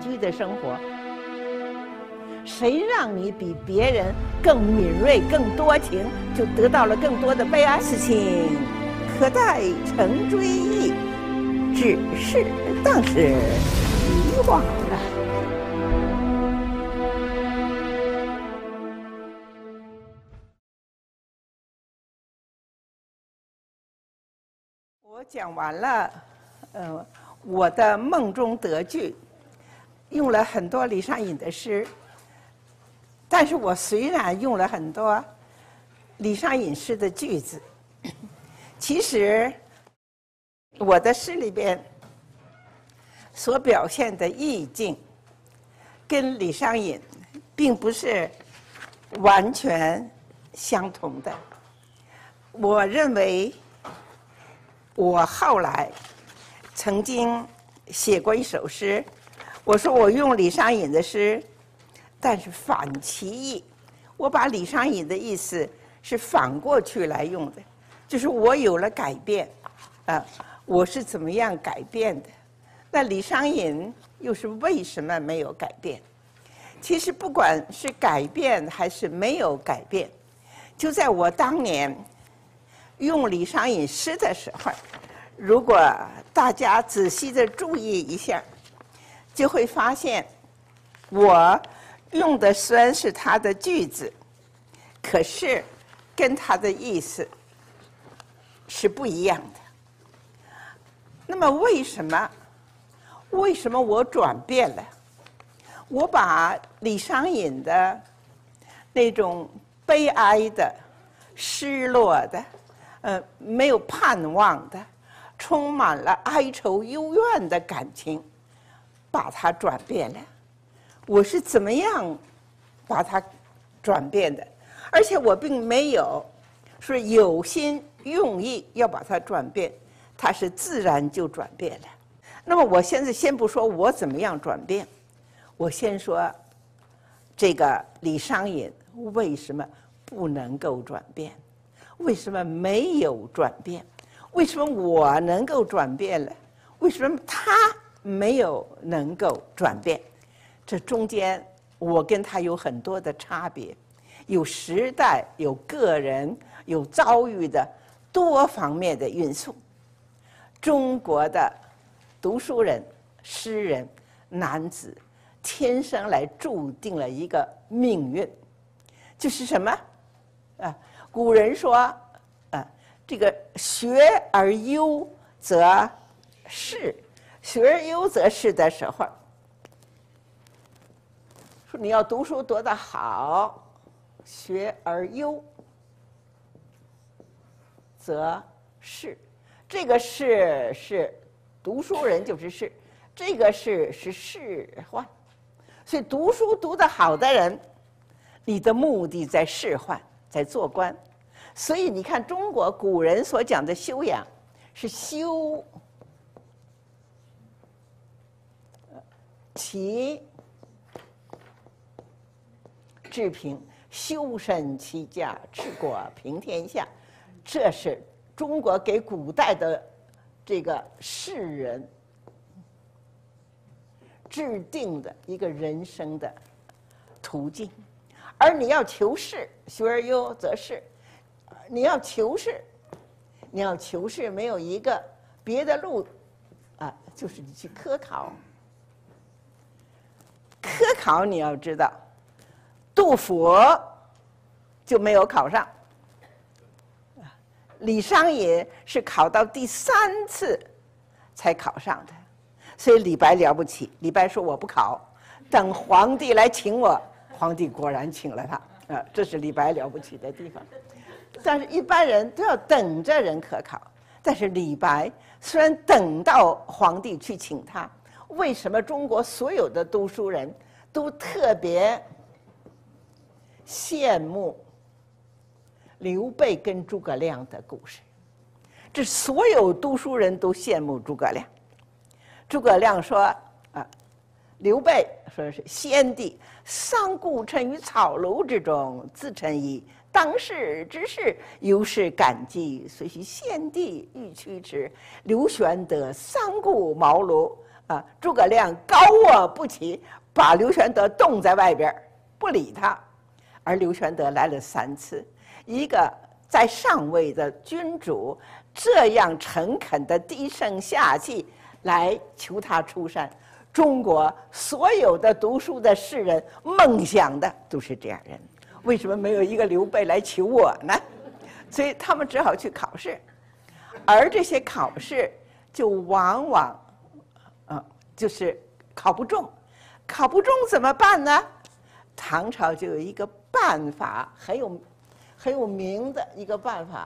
居的生活。谁让你比别人更敏锐、更多情，就得到了更多的悲哀？事情可待成追忆，只是当时遗忘了。我讲完了，我的梦中得句，用了很多李商隐的诗。但是我虽然用了很多李商隐诗的句子，其实我的诗里边所表现的意境，跟李商隐并不是完全相同的。我认为，我后来曾经写过一首诗，我说我用李商隐的诗。但是反其意，我把李商隐的意思是反过去来用的，就是我有了改变，我是怎么样改变的？那李商隐又是为什么没有改变？其实不管是改变还是没有改变，就在我当年用李商隐诗的时候，如果大家仔细的注意一下，就会发现我用的虽然是他的句子，可是跟他的意思是不一样的。那么为什么我转变了？我把李商隐的那种悲哀的、失落的、没有盼望的、充满了哀愁幽怨的感情，把它转变了。我是怎么样把它转变的？而且我并没有说有心用意要把它转变，它是自然就转变了。那么我现在先不说我怎么样转变，我先说这个李商隐为什么不能够转变，为什么没有转变，为什么我能够转变了，为什么他没有能够转变？这中间我跟他有很多的差别，有时代，有个人，有遭遇的多方面的因素。中国的读书人、诗人、男子天生来注定了一个命运，就是什么？古人说，这个学而优则仕，学而优则仕的时候，说你要读书读得好，学而优则仕。这个仕是读书人就是仕，这个仕是仕宦。所以读书读得好的人，你的目的在仕宦，在做官。所以你看，中国古人所讲的修养是修齐治平，修身齐家治国平天下，这是中国给古代的这个士人制定的一个人生的途径。而你要求仕，学而优则仕，你要求仕，没有一个别的路就是你去科考。科考你要知道，杜甫就没有考上，李商隐是考到第3次才考上的，所以李白了不起。李白说我不考，等皇帝来请我，皇帝果然请了他，这是李白了不起的地方。但是一般人都要等着人科考，但是李白虽然等到皇帝去请他，为什么中国所有的读书人都特别羡慕刘备跟诸葛亮的故事？这所有读书人都羡慕诸葛亮。诸葛亮说刘备说是先帝丧故臣于草庐之中，自陈以当世之事，由是感激，遂许先帝欲驱驰。刘玄德丧故茅庐， 诸葛亮高卧不起，把刘玄德冻在外边，不理他。而刘玄德来了3次，一个在上位的君主这样诚恳的低声下气来求他出山，中国所有的读书的士人梦想的都是这样人，为什么没有一个刘备来求我呢？所以他们只好去考试，而这些考试就往往就是考不中，考不中怎么办呢？唐朝就有一个办法，很有名的一个办法，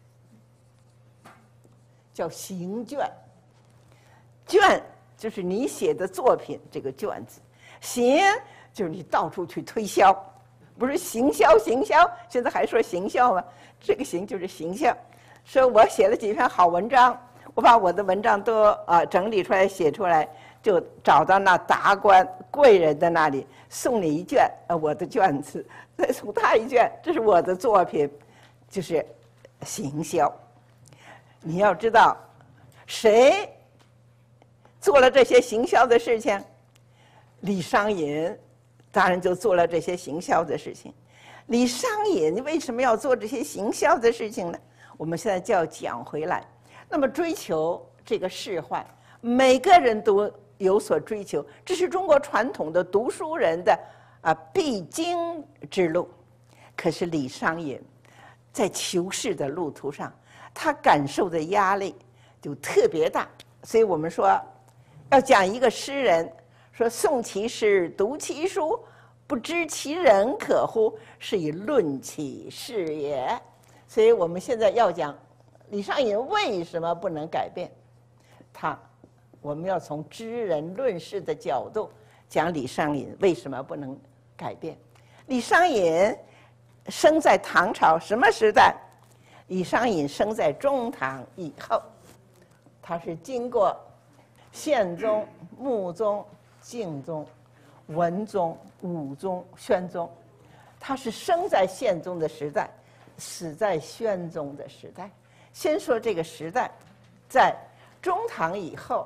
叫行卷。卷就是你写的作品，这个卷子；行就是你到处去推销，不是行销，现在还说行销吗？这个行就是行销，说我写了几篇好文章，我把我的文章都整理出来写出来，就找到那达官贵人的那里，送你一卷我的卷子，再送他一卷，这是我的作品，就是行销。你要知道，谁做了这些行销的事情？李商隐当然就做了这些行销的事情。李商隐为什么要做这些行销的事情呢？我们现在就要讲回来。那么追求这个仕宦，每个人都有所追求，这是中国传统的读书人的必经之路。可是李商隐在求仕的路途上，他感受的压力就特别大。所以我们说，要讲一个诗人，说诵其诗，读其书，不知其人可乎？是以论其事也。所以我们现在要讲李商隐为什么不能改变我们要从知人论事的角度讲李商隐为什么不能改变。李商隐生在唐朝什么时代？李商隐生在中唐以后，他是经过宪宗、穆宗、敬宗、文宗、武宗、宣宗，他是生在宪宗的时代，死在宣宗的时代。先说这个时代，在中唐以后，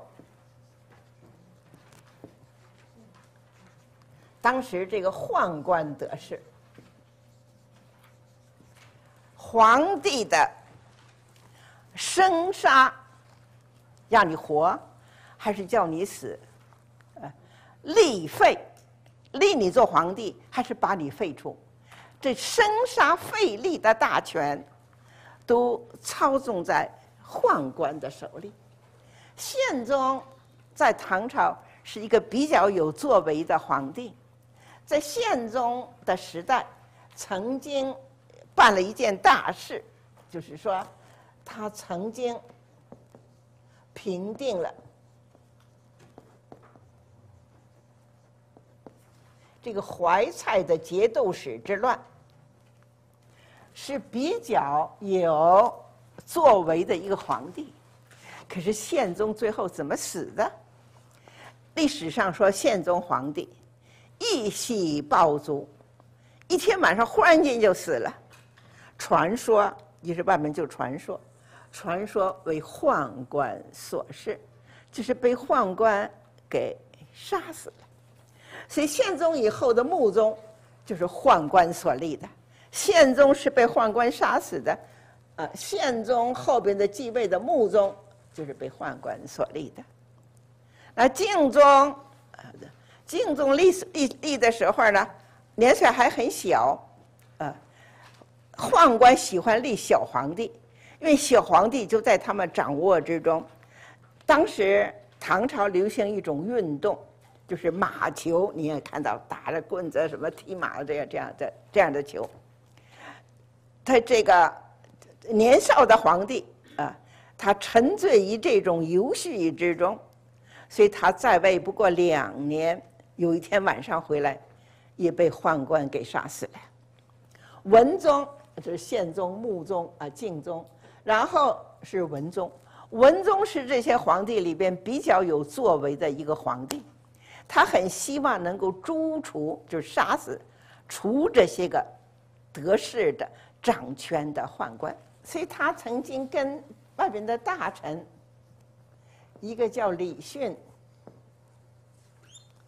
当时这个宦官得势，皇帝的生杀，让你活还是叫你死，立废，立你做皇帝还是把你废除，这生杀废立的大权都操纵在宦官的手里。宪宗在唐朝是一个比较有作为的皇帝，在宪宗的时代曾经办了一件大事，就是说他曾经平定了这个怀蔡的节度使之乱，是比较有作为的一个皇帝。可是宪宗最后怎么死的？历史上说宪宗皇帝一夕暴卒，一天晚上忽然间就死了。传说一时半会就传说为宦官所弑，就是被宦官给杀死了。所以宪宗以后的穆宗就是宦官所立的，宪宗是被宦官杀死的，宪宗后边的继位的穆宗就是被宦官所立的。那敬宗立的时候呢，年岁还很小，宦官喜欢立小皇帝，因为小皇帝就在他们掌握之中。当时唐朝流行一种运动，就是马球，你也看到打着棍子什么踢马这样的球。他这个年少的皇帝他沉醉于这种游戏之中，所以他在位不过2年，有一天晚上回来，也被宦官给杀死了。文宗就是宪宗、穆宗敬宗，然后是文宗。文宗是这些皇帝里边比较有作为的一个皇帝，他很希望能够诛除，就是杀死、除这些个得势的、掌权的宦官。所以他曾经跟外边的大臣，一个叫李训，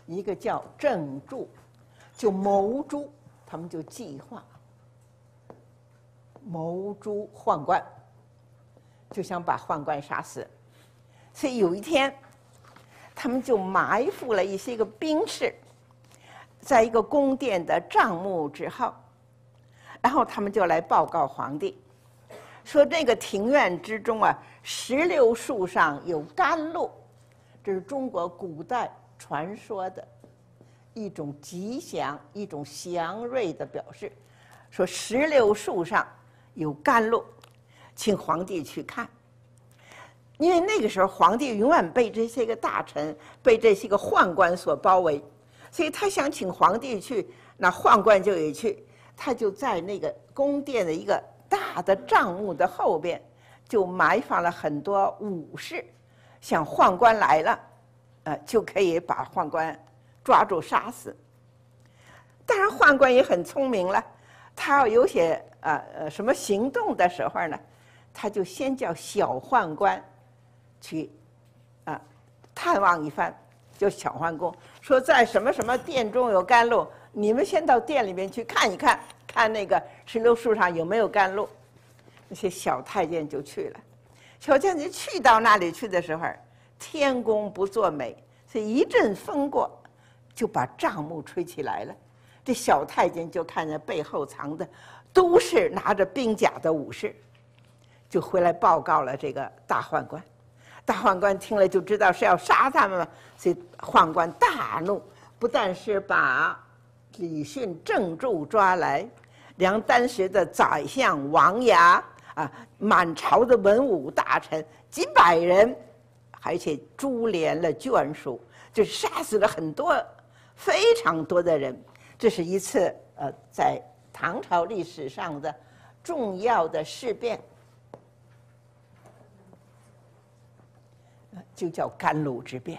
一个叫郑注，就谋诛，他们就计划谋诛宦官，就想把宦官杀死。所以有一天，他们就埋伏了一些个兵士，在一个宫殿的帐幕之后，然后他们就来报告皇帝，说这个庭院之中啊，石榴树上有甘露，这是中国古代传说的一种吉祥、一种祥瑞的表示。说石榴树上有甘露，请皇帝去看。因为那个时候皇帝永远被这些个大臣、被这些个宦官所包围，所以他想请皇帝去，那宦官就也去。他就在那个宫殿的一个大的帐幕的后边，就埋放了很多武士，想宦官来了，就可以把宦官抓住杀死。当然，宦官也很聪明了，他要有些什么行动的时候呢，他就先叫小宦官去探望一番，就小宦官说在什么什么殿中有甘露，你们先到店里面去看一看，看那个石榴树上有没有甘露。那些小太监就去了。小太监去到那里去的时候，天公不作美，所以一阵风过，就把帐幕吹起来了。这小太监就看见背后藏的都是拿着兵甲的武士，就回来报告了这个大宦官。大宦官听了就知道是要杀他们了，所以宦官大怒，不但是把李训、郑注抓来，连当时的宰相王牙满朝的文武大臣几百人，而且株连了眷属，就杀死了很多非常多的人。这是一次在唐朝历史上的重要的事变，就叫甘露之变。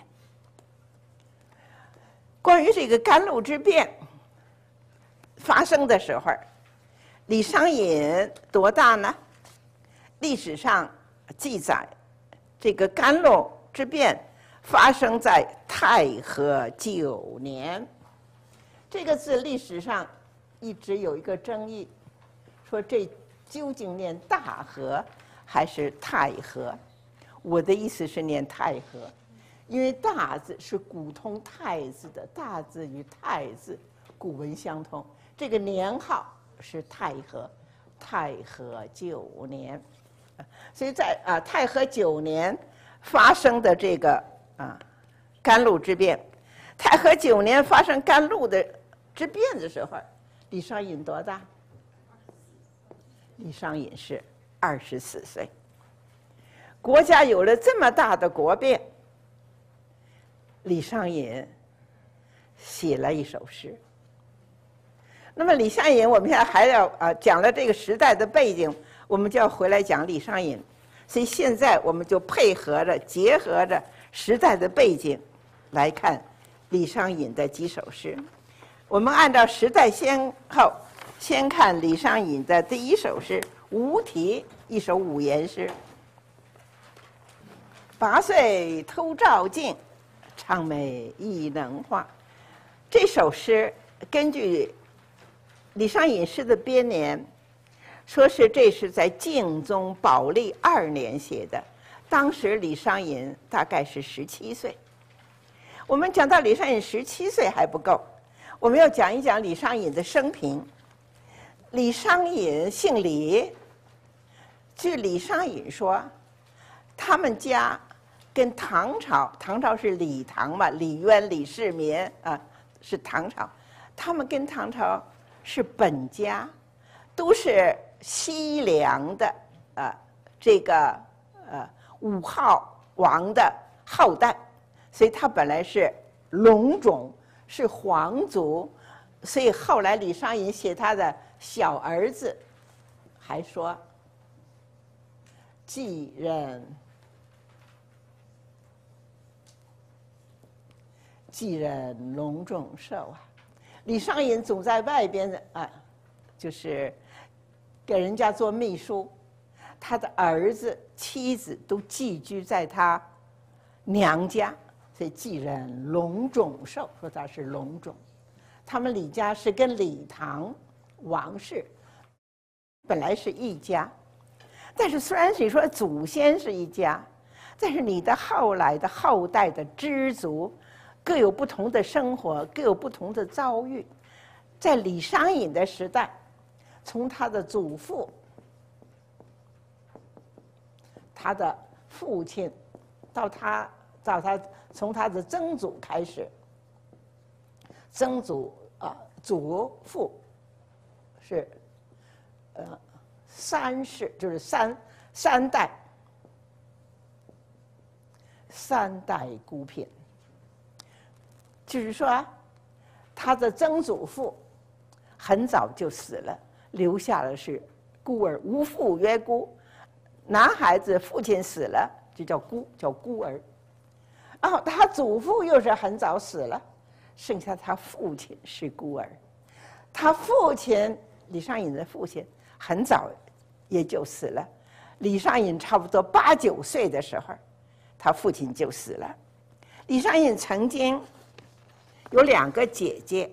关于这个甘露之变发生的时候，李商隐多大呢？历史上记载，这个甘露之变发生在太和9年。这个字历史上一直有一个争议，说这究竟念大和还是太和？我的意思是念太和，因为大字是古通太字的，大字与太字古文相通。这个年号是太和，太和9年，所以在太和9年发生的这个甘露之变。太和9年发生甘露的之变的时候，李商隐多大？李商隐是24岁。国家有了这么大的国变，李商隐写了一首诗。那么李商隐，我们现在还要讲了这个时代的背景，我们就要回来讲李商隐。所以现在我们就配合着、结合着时代的背景来看李商隐的几首诗。我们按照时代先后，先看李商隐的第一首诗《无题》，一首五言诗。8岁偷照镜，唱美亦能画。这首诗根据李商隐诗的编年，说是这是在敬宗宝历2年写的，当时李商隐大概是17岁。我们讲到李商隐17岁还不够，我们要讲一讲李商隐的生平。李商隐姓李，据李商隐说，他们家跟唐朝是李唐嘛，李渊、李世民是唐朝，他们跟唐朝是本家，都是西凉的这个武浩王的后代，所以他本来是龙种，是皇族。所以后来李商隐写他的小儿子，还说继任隆重寿李商隐总在外边就是给人家做秘书，他的儿子、妻子都寄居在他娘家， 所以继任龙种寿，说他是龙种。他们李家是跟李唐王氏本来是一家，但是虽然你说祖先是一家，但是你的后来的后代的支族各有不同的生活，各有不同的遭遇。在李商隐的时代，从他的祖父、他的父亲到他从他的曾祖开始，曾祖祖父是三世，就是三代孤贫，就是说他的曾祖父很早就死了，留下的是孤儿，无父曰孤。男孩子父亲死了就叫孤儿。然后他祖父又是很早死了，剩下他父亲是孤儿。他父亲李商隐的父亲很早也就死了，李商隐差不多8、9岁的时候，他父亲就死了。李商隐曾经有2个姐姐，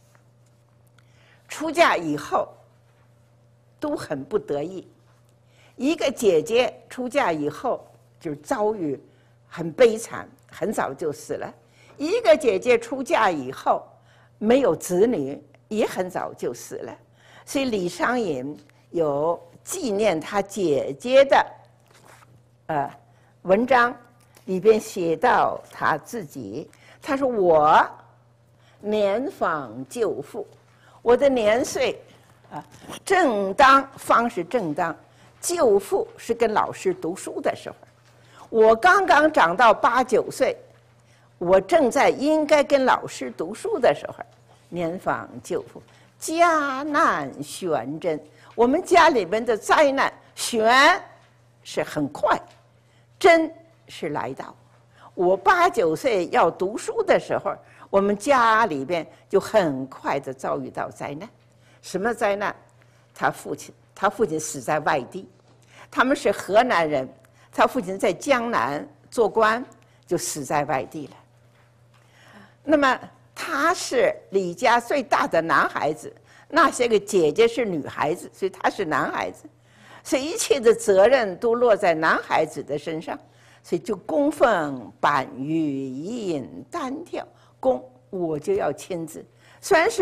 出嫁以后都很不得意。一个姐姐出嫁以后就遭遇很悲惨，很早就死了；一个姐姐出嫁以后没有子女，也很早就死了。所以李商隐有纪念他姐姐的文章，里边写到他自己，他说：“我年方舅父，我的年岁正当，方是正当，舅父是跟老师读书的时候，我刚刚长到8、9岁，我正在应该跟老师读书的时候，年方舅父，家难悬真。我们家里面的灾难，悬是很快，真是来到。我8、9岁要读书的时候，我们家里边就很快的遭遇到灾难。什么灾难？他父亲死在外地，他们是河南人，他父亲在江南做官，就死在外地了。那么他是李家最大的男孩子，那些个姐姐是女孩子，所以他是男孩子，所以一切的责任都落在男孩子的身上，所以就供奉板玉一饮单挑，我就要亲自。虽然是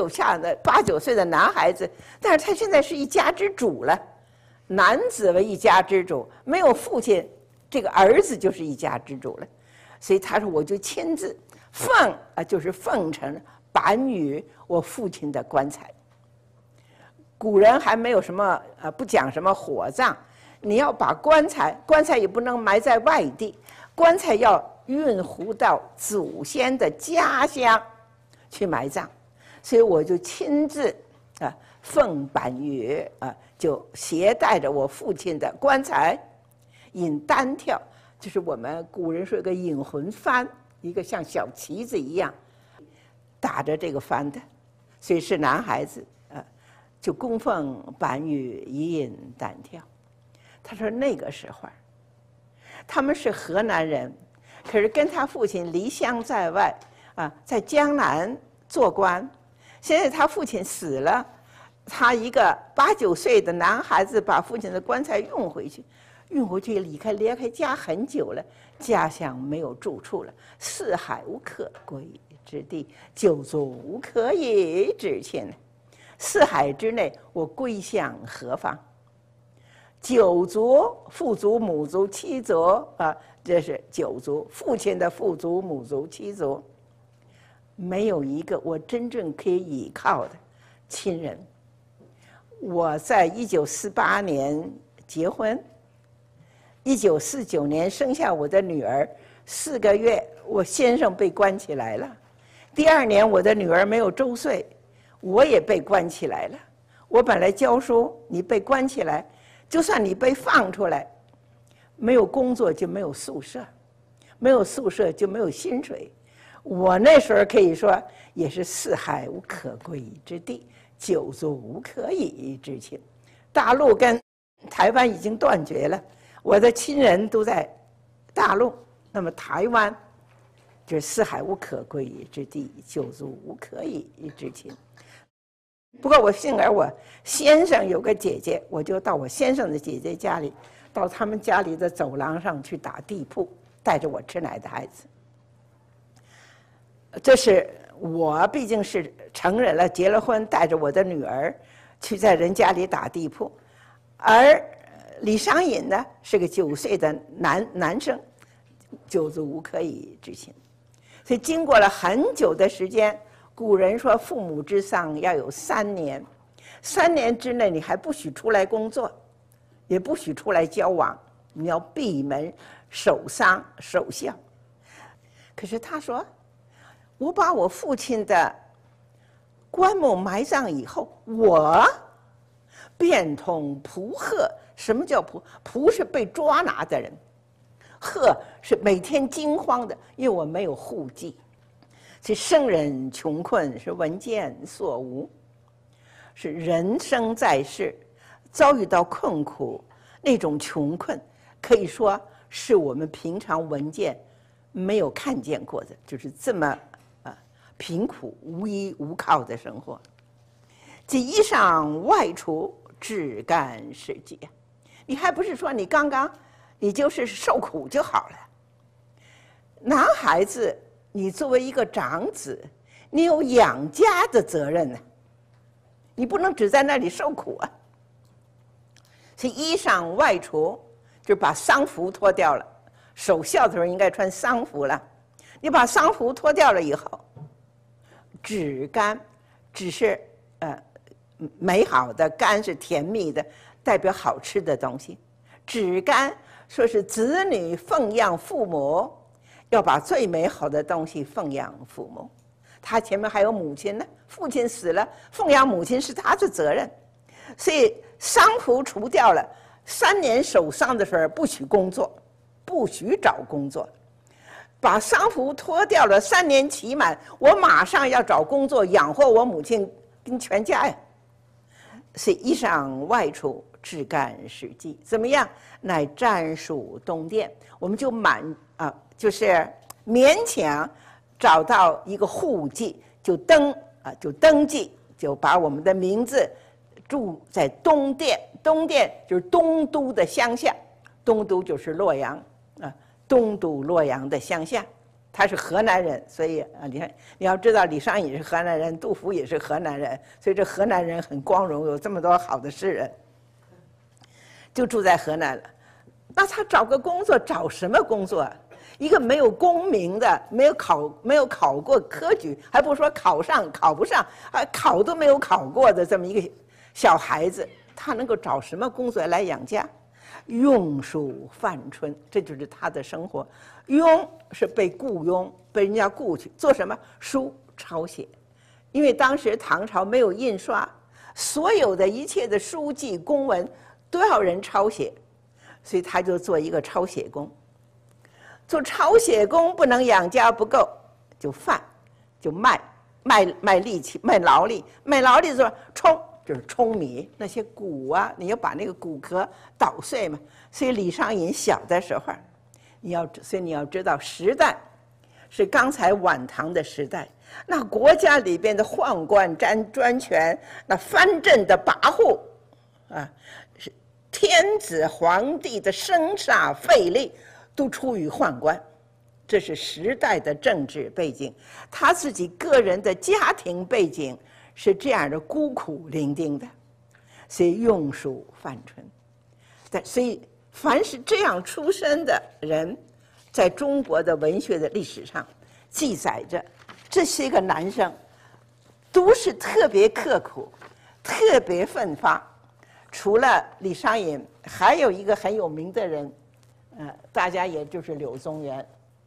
8、9岁的男孩子，但是他现在是一家之主了。男子为一家之主，没有父亲，这个儿子就是一家之主了。所以他说，我就亲自奉就是奉承板玉我父亲的棺材。古人还没有什么不讲什么火葬，你要把棺材也不能埋在外地，棺材要运回到祖先的家乡去埋葬。所以我就亲自奉板玉就携带着我父亲的棺材，引单挑，就是我们古人说有个引魂幡，一个像小旗子一样打着这个幡的，所以是男孩子就供奉板玉一引单挑。他说那个时候他们是河南人，可是跟他父亲离乡在外在江南做官。现在他父亲死了，他一个8、9岁的男孩子把父亲的棺材运回去离开家很久了，家乡没有住处了，四海无可归之地，九族无可以之亲。四海之内，我归向何方？九族，父族、母族、妻族这是九族，父亲的父族、母族、妻族，没有一个我真正可以依靠的亲人。我在1948年结婚，1949年生下我的女儿，4个月，我先生被关起来了。第2年，我的女儿没有周岁，我也被关起来了。我本来教书，你被关起来，就算你被放出来，没有工作就没有宿舍，没有宿舍就没有薪水。我那时候可以说也是四海无可归之地，九族无可以之亲。大陆跟台湾已经断绝了，我的亲人都在大陆，那么台湾这四海无可归之地，九族无可以之亲。不过我幸而我先生有个姐姐，我就到我先生的姐姐家里，到他们家里的走廊上去打地铺，带着我吃奶的孩子。这是我毕竟是成人了，结了婚，带着我的女儿去在人家里打地铺，而李商隐呢是个9岁的男生，九族无可以之亲。所以经过了很久的时间，古人说父母之丧要有3年，3年之内你还不许出来工作，也不许出来交往，你要闭门守丧守孝。可是他说，我把我父亲的棺木埋葬以后，我变通仆鹤。什么叫仆？仆是被抓拿的人，鹤是每天惊慌的，因为我没有户籍。所以生人穷困是闻见所无，是人生在世遭遇到困苦，那种穷困可以说是我们平常闻见没有看见过的，就是这么贫苦无依无靠的生活。这衣裳外出，只干世界。你还不是说你刚刚你就是受苦就好了？男孩子，你作为一个长子，你有养家的责任呢，你不能只在那里受苦啊。所以衣裳外出，就把丧服脱掉了。守孝的时候应该穿丧服了，你把丧服脱掉了以后，只干，只是美好的，甘是甜蜜的，代表好吃的东西。只干说是子女奉养父母，要把最美好的东西奉养父母。他前面还有母亲呢，父亲死了，奉养母亲是他的责任。所以丧服除掉了，3年守丧的时候不许工作，不许找工作。把丧服脱掉了，3年期满，我马上要找工作养活我母亲跟全家呀。所以衣裳外出，只干世纪。怎么样？乃暂属东殿，我们就就是勉强找到一个户籍，就登记，就把我们的名字住在东殿。东殿就是东都的乡下，东都就是洛阳东都洛阳的乡下。他是河南人，所以你要知道，李商隐是河南人，杜甫也是河南人，所以这河南人很光荣，有这么多好的诗人，就住在河南了。那他找个工作，找什么工作？一个没有功名的，没有考过科举，还不说考上考不上，考都没有考过的这么一个小孩子，他能够找什么工作来养家？庸书范春，这就是他的生活。庸是被雇佣，被人家雇去做什么？书抄写。因为当时唐朝没有印刷，所有的一切的书籍公文都要人抄写，所以他就做一个抄写工。做抄写工不能养家不够，就卖力气，卖劳力。卖劳力说冲，就是舂米，那些谷啊，你要把那个谷壳捣碎嘛。所以李商隐小的时候，所以你要知道，时代是刚才晚唐的时代，那国家里边的宦官专权，那藩镇的跋扈是天子皇帝的生杀费力都出于宦官。这是时代的政治背景，他自己个人的家庭背景是这样的孤苦伶仃的，所以庸书范春。所以凡是这样出身的人，在中国的文学的历史上记载着，这些个男生都是特别刻苦，特别奋发。除了李商隐，还有一个很有名的人，大家也就是柳宗元。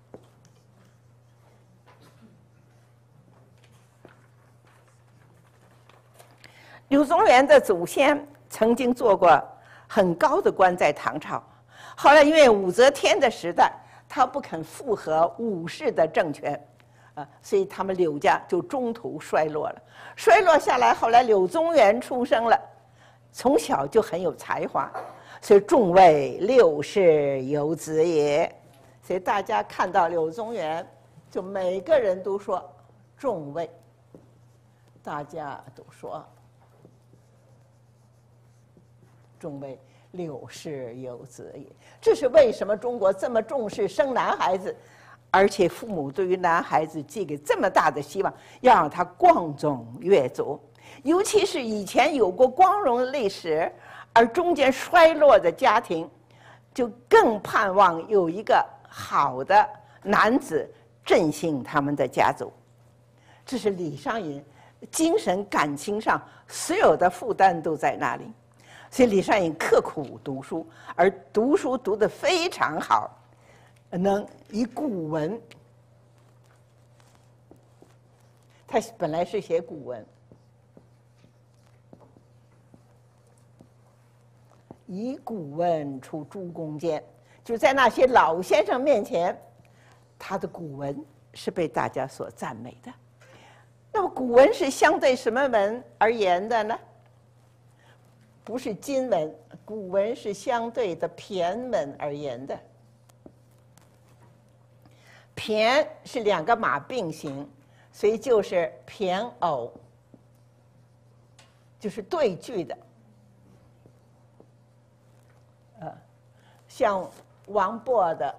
柳宗元的祖先曾经做过很高的官，在唐朝。后来因为武则天的时代，他不肯附和武士的政权，所以他们柳家就中途衰落了。衰落下来，后来柳宗元出生了，从小就很有才华，所以众谓六世有子也。所以大家看到柳宗元， 就每个人都说众位，大家都说众位，六世有子也。这是为什么中国这么重视生男孩子，而且父母对于男孩子寄给这么大的希望，要让他光宗越族。尤其是以前有过光荣的历史，而中间衰落的家庭，就更盼望有一个好的男子振兴他们的家族。这是李商隐精神感情上所有的负担都在那里。所以李商隐刻苦读书，而读书读得非常好，能以古文，他本来是写古文，以古文出诸公间，就在那些老先生面前，他的古文是被大家所赞美的。那么古文是相对什么文而言的呢？不是今文，古文是相对的骈文而言的。骈是两个马并行，所以就是骈偶，就是对句的。像王勃的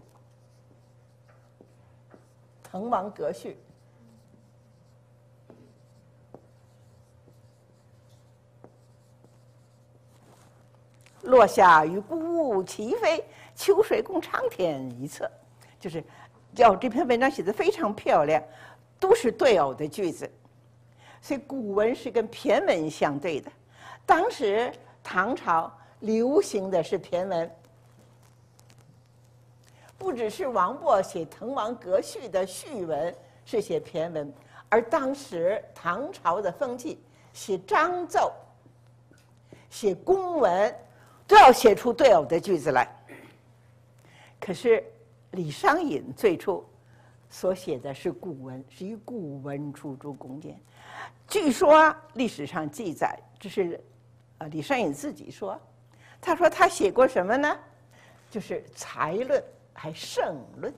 《滕王阁序》，落下与孤鹜齐飞，秋水共长天一色。就是叫这篇文章写得非常漂亮，都是对偶的句子。所以古文是跟骈文相对的。当时唐朝流行的是骈文，不只是王勃写《滕王阁序》的序文是写骈文，而当时唐朝的风气，写章奏、写公文，都要写出对偶的句子来。可是李商隐最初所写的是古文，是以古文出诸公间。据说历史上记载，这是李商隐自己说，他说他写过什么呢？就是才论还圣论。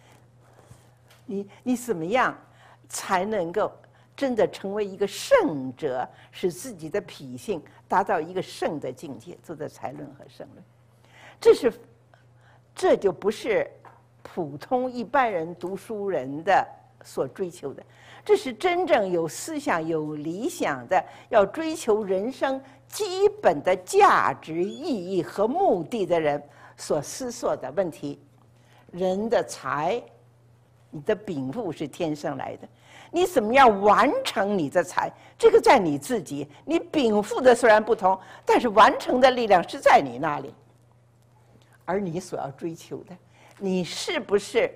你怎么样才能够真的成为一个圣者，使自己的脾性达到一个圣的境界，做的才论和圣论。这就不是普通一般人读书人的所追求的，这是真正有思想有理想的，要追求人生基本的价值意义和目的的人所思索的问题。人的才，你的禀赋是天生来的，你怎么样完成你的才，这个在你自己。你禀赋的虽然不同，但是完成的力量是在你那里。而你所要追求的，你是不是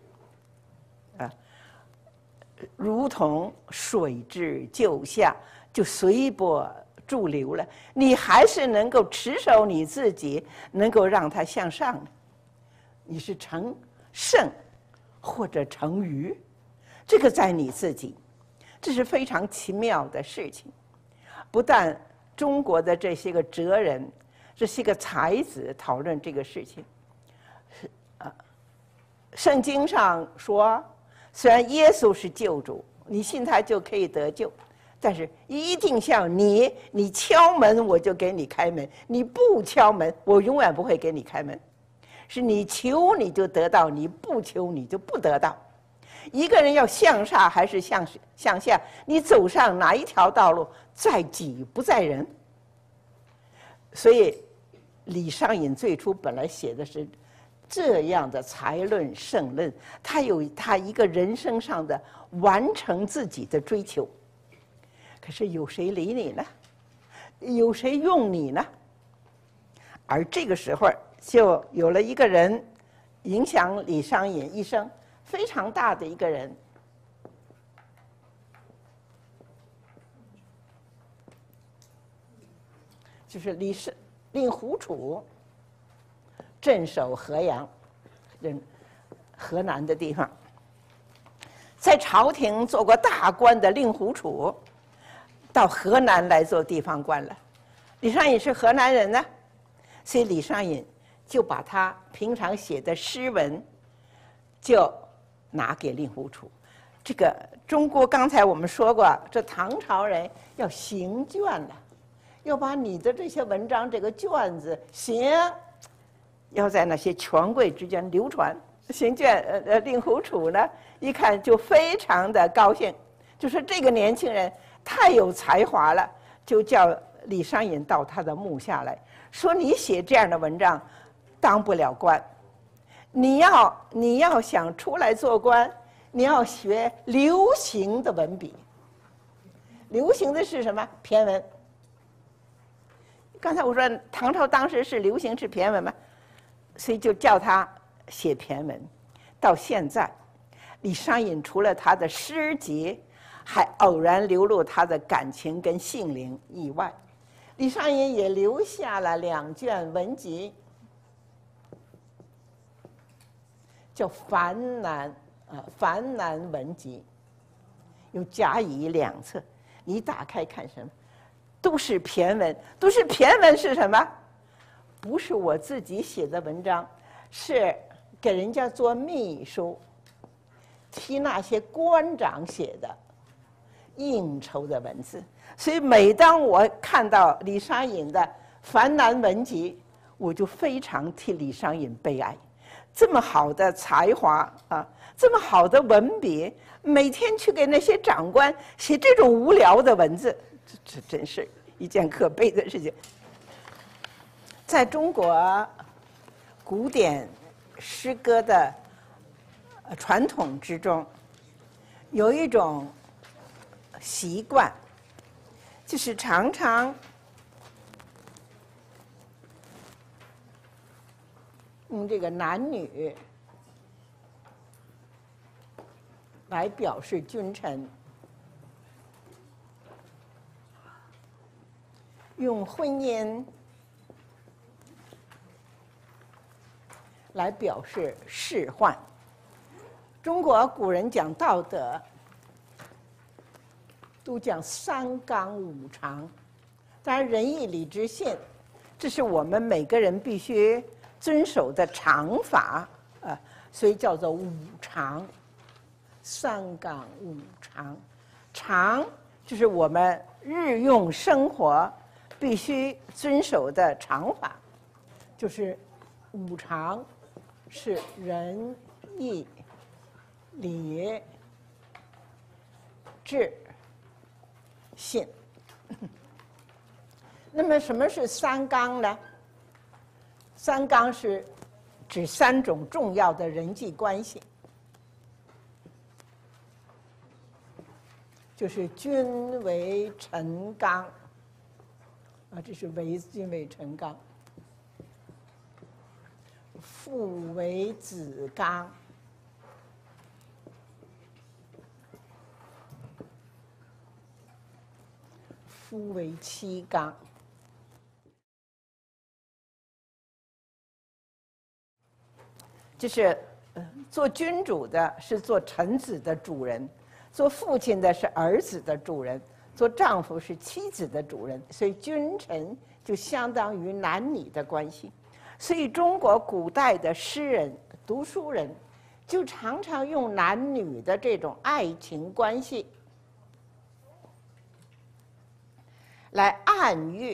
如同水至就下，就随波逐流了？你还是能够持守你自己，能够让它向上的？你是成圣或者成愚，这个在你自己。这是非常奇妙的事情。不但中国的这些个哲人，这些个才子讨论这个事情。圣经上说，虽然耶稣是救主，你信他就可以得救，但是一定像你敲门我就给你开门，你不敲门我永远不会给你开门。是你求你就得到，你不求你就不得到。一个人要向上还是向下，你走上哪一条道路，在己不在人。所以李商隐最初本来写的是这样的才论圣论，他有他一个人生上的完成自己的追求。可是有谁理你呢？有谁用你呢？而这个时候就有了一个人影响李商隐一生非常大的一个人，就是令狐楚镇守河阳，河南的地方，在朝廷做过大官的令狐楚，到河南来做地方官了。李商隐是河南人呢，所以李商隐就把他平常写的诗文，就拿给令狐楚。这个中国刚才我们说过，这唐朝人要行卷了，要把你的这些文章这个卷子行，要在那些权贵之间流传。行卷，令狐楚呢一看就非常的高兴，就说这个年轻人太有才华了，就叫李商隐到他的幕下来，说你写这样的文章，当不了官。你要想出来做官，你要学流行的文笔。流行的是什么？骈文。刚才我说唐朝当时是流行是骈文嘛，所以就叫他写骈文。到现在，李商隐除了他的诗集，还偶然流露他的感情跟性灵以外，李商隐也留下了2卷文集，叫《樊南文集》，有甲乙2册。你打开看什么？都是骈文。都是骈文是什么？不是我自己写的文章，是给人家做秘书，替那些官长写的应酬的文字。所以每当我看到李商隐的《樊南文集》，我就非常替李商隐悲哀。这么好的才华啊，这么好的文笔，每天去给那些长官写这种无聊的文字，这真是一件可悲的事情。在中国古典诗歌的传统之中，有一种习惯，就是常常用这个男女来表示君臣，用婚姻来表示仕宦。中国古人讲道德，都讲3纲5常，当然仁义礼智信，这是我们每个人必须遵守的常法啊，所以叫做5常。3纲5常，常就是我们日用生活必须遵守的常法，就是5常是仁义礼智信。那么什么是3纲呢？3纲是指3种重要的人际关系，就是君为臣纲啊，这是君为臣纲；父为子纲；夫为妻纲。就是做君主的是做臣子的主人，做父亲的是儿子的主人，做丈夫是妻子的主人。所以君臣就相当于男女的关系。所以中国古代的诗人、读书人就常常用男女的这种爱情关系来暗喻，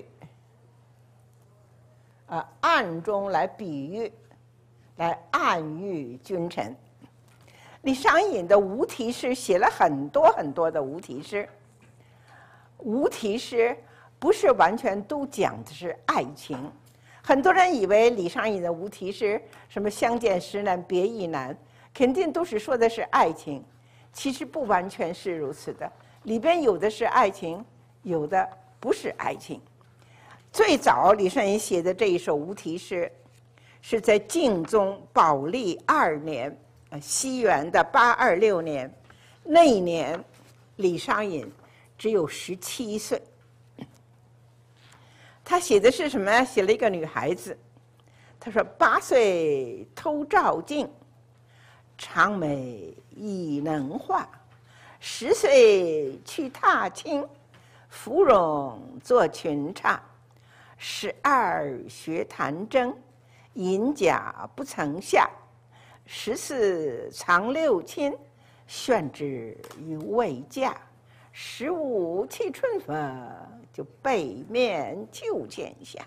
暗中来比喻，来暗喻君臣。李商隐的无题诗写了很多很多的无题诗。无题诗不是完全都讲的是爱情，很多人以为李商隐的无题诗什么相见时难别亦难，肯定都是说的是爱情，其实不完全是如此的，里边有的是爱情，有的不是爱情。最早李商隐写的这一首无题诗是在敬宗宝历2年，西元的826年，那一年李商隐只有17岁。他写的是什么？写了一个女孩子，他说：8岁偷照镜，长眉已能画；10岁去踏青，芙蓉作裙裳；12学弹筝，银甲不曾下； 14长六亲，宣之于未嫁。15气春风，就背面旧天下。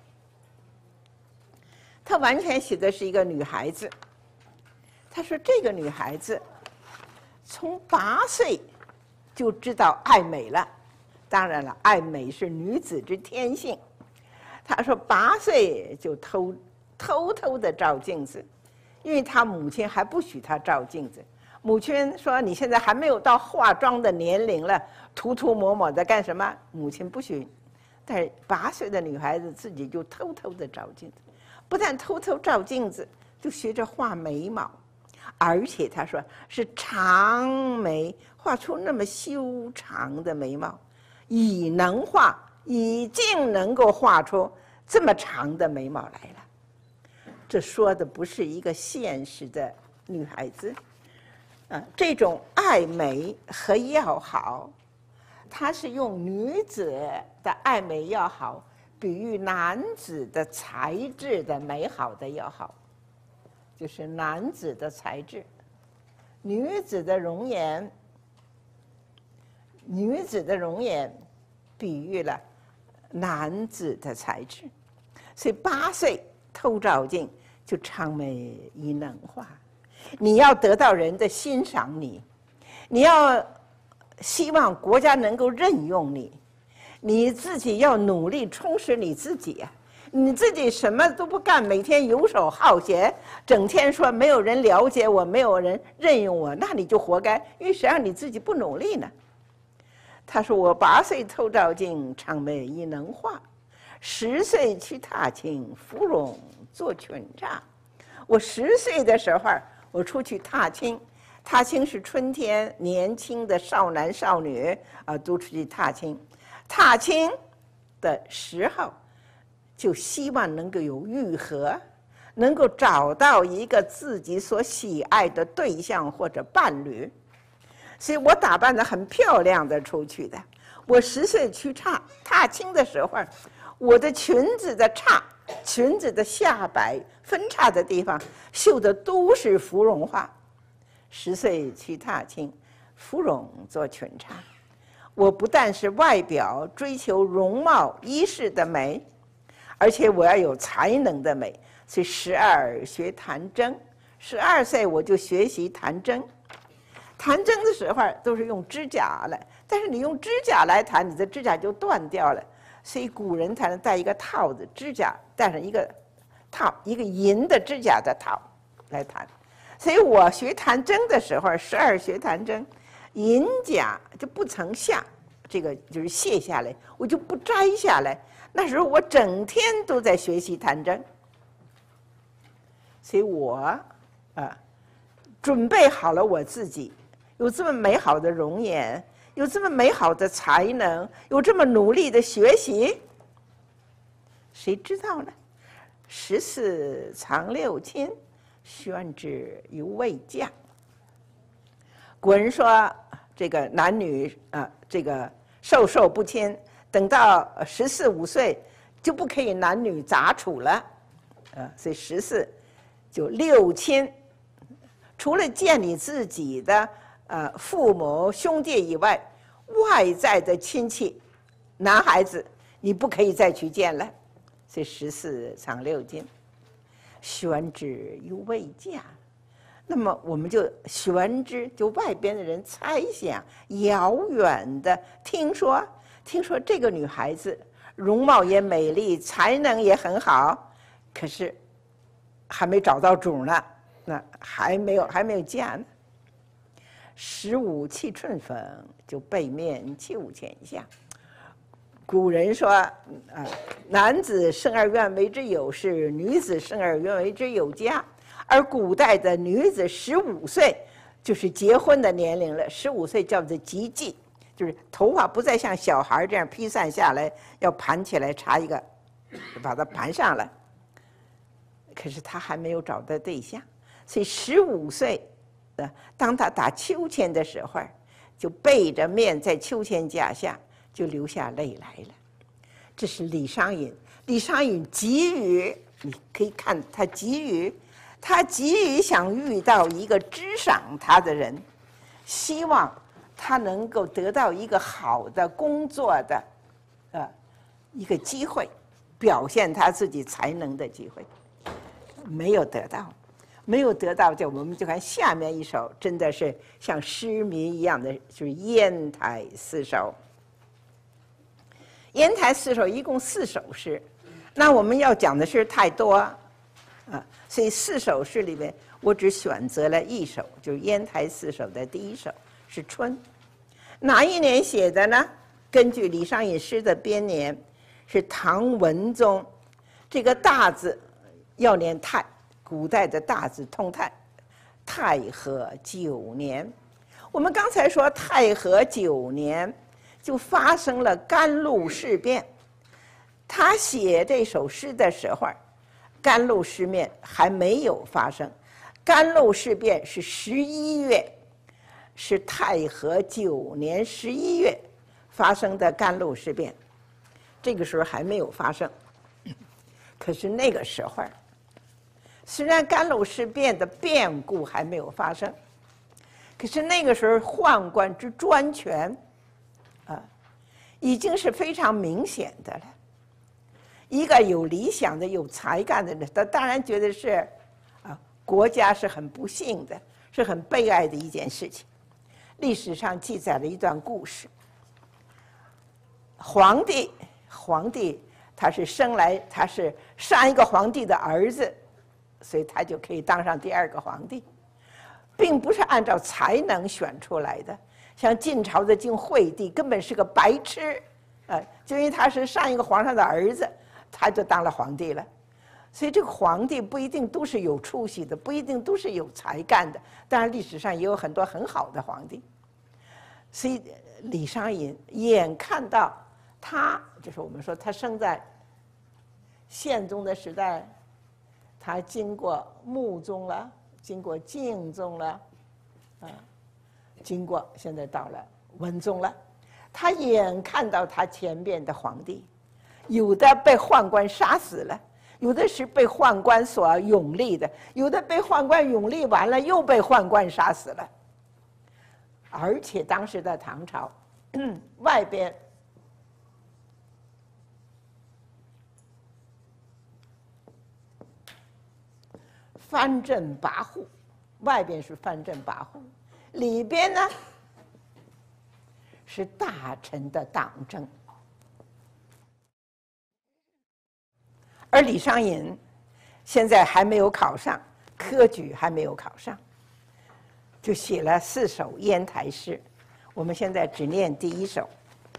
他完全写的是一个女孩子。他说这个女孩子从8岁就知道爱美了，当然了，爱美是女子之天性。他说8岁就偷偷的照镜子，因为他母亲还不许他照镜子。母亲说你现在还没有到化妆的年龄了，涂涂抹抹的干什么？母亲不许。但是8岁的女孩子自己就偷偷的照镜子，不但偷偷照镜子，就学着画眉毛，而且他说是长眉，画出那么修长的眉毛，已经能够画出这么长的眉毛来了。这说的不是一个现实的女孩子。这种爱美和要好，它是用女子的爱美要好比喻男子的才智的美好的要好，就是男子的才智，女子的容颜，女子的容颜比喻了男子的才智。所以8岁偷照镜就长眉已能画。你要得到人的欣赏你要希望国家能够任用你自己要努力充实你自己呀。你自己什么都不干，每天游手好闲，整天说没有人了解我，没有人任用我，那你就活该，因为谁让你自己不努力呢？他说我8岁偷照镜，长眉已能画；10岁去踏青，芙蓉做裙裳。我10岁的时候我出去踏青，踏青是春天，年轻的少男少女都出去踏青。踏青的时候，就希望能够有愈合，能够找到一个自己所喜爱的对象或者伴侣。所以我打扮得很漂亮的出去的。我10岁去踏青的时候，我的裙子的下摆分叉的地方绣的都是芙蓉花。10岁去踏青，芙蓉做裙裳。我不但是外表追求容貌衣饰的美，而且我要有才能的美。所以12学弹筝，12岁我就学习弹筝。弹筝的时候都是用指甲来，但是你用指甲来弹，你的指甲就断掉了。所以古人才能戴一个套子，指甲戴上一个套，一个银的指甲的套来弹。所以我学弹筝的时候，12学弹筝，银甲就不曾下，这个就是卸下来，我就不摘下来。那时候我整天都在学习弹筝，所以我准备好了我自己，有这么美好的容颜，有这么美好的才能，有这么努力的学习，谁知道呢？14长六亲，宣之于未嫁。古人说这个男女这个授不亲，等到14、15岁就不可以男女杂处了，所以14就六亲，除了见你自己的父母兄弟以外，外在的亲戚，男孩子你不可以再去见了。所以14长六亲，宣之于未嫁。那么我们就宣之，就外边的人猜想，遥远的听说这个女孩子容貌也美丽，才能也很好，可是还没找到主呢，那还没有嫁呢。15气春风，就背面旧天下。古人说男子生而愿为之有事，女子生而愿为之有家。而古代的女子15岁就是结婚的年龄了，15岁叫做及笄，就是头发不再像小孩这样披散下来，要盘起来插一个，把它盘上来。可是她还没有找到对象，所以15岁当她打秋千的时候，就背着面在秋千架下就流下泪来了。这是李商隐，李商隐急于，你可以看他急于他急于想遇到一个知赏他的人，希望他能够得到一个好的工作的一个机会，表现他自己才能的机会，没有得到。没有得到，我们就看下面一首，真的是像诗谜一样的，就是烟台四首。烟台四首一共4首诗，那我们要讲的诗太多所以4首诗里面，我只选择了1首，就是烟台四首的第1首是春。哪一年写的呢？根据李商隐诗的编年，是唐文宗。这个大字要念太，古代的大字通太，太和9年。我们刚才说太和9年就发生了甘露事变。他写这首诗的时候，甘露事变还没有发生。甘露事变是11月，是太和9年11月发生的甘露事变，这个时候还没有发生。可是那个时候，虽然甘露事变的变故还没有发生，可是那个时候宦官之专权已经是非常明显的了。一个有理想的、有才干的人，他当然觉得是国家是很不幸的，是很悲哀的一件事情。历史上记载了一段故事。皇帝他是上一个皇帝的儿子，所以他就可以当上第2个皇帝，并不是按照才能选出来的。像晋朝的晋惠帝根本是个白痴，就因为他是上一个皇上的儿子，他就当了皇帝了。所以这个皇帝不一定都是有出息的，不一定都是有才干的。当然历史上也有很多很好的皇帝。所以李商隐眼看到他，就是我们说他生在宪宗的时代，他经过穆宗了，经过敬宗了，经过现在到了文宗了。他眼看到他前边的皇帝，有的被宦官杀死了，有的是被宦官所拥立的，有的被宦官拥立完了又被宦官杀死了。而且当时的唐朝外边藩镇跋扈，外边是藩镇跋扈，里边呢是大臣的党争。而李商隐现在还没有考上，科举还没有考上，就写了4首烟台诗。我们现在只念第1首。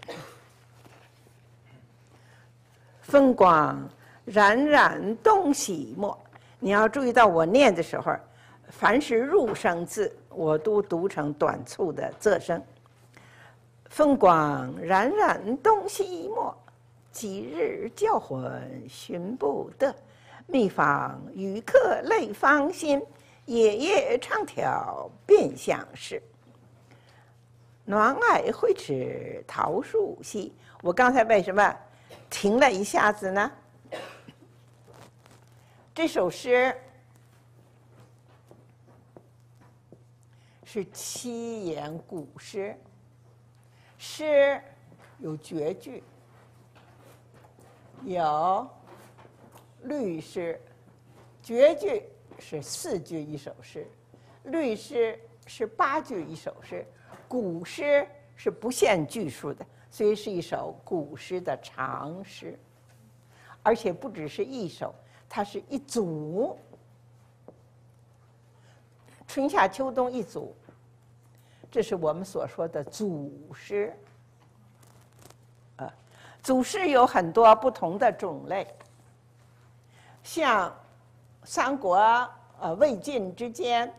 风光冉冉东西陌，你要注意到我念的时候，凡是入声字我都读成短促的仄声。风光冉冉东西陌，几日教魂寻不得。密访与客泪芳心，夜夜长调便相思。暖爱挥斥桃树稀。我刚才为什么停了一下子呢？这首诗是7言古诗，诗有绝句，有律诗。绝句是4句一首诗，律诗是8句一首诗，古诗是不限句数的，所以是一首古诗的长诗。而且不只是一首，它是一组，春夏秋冬一组，这是我们所说的组诗。组诗有很多不同的种类，像三国魏晋之间，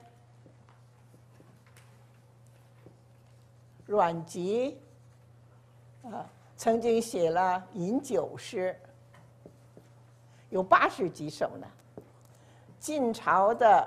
阮籍曾经写了饮酒诗，有80几首呢。晋朝的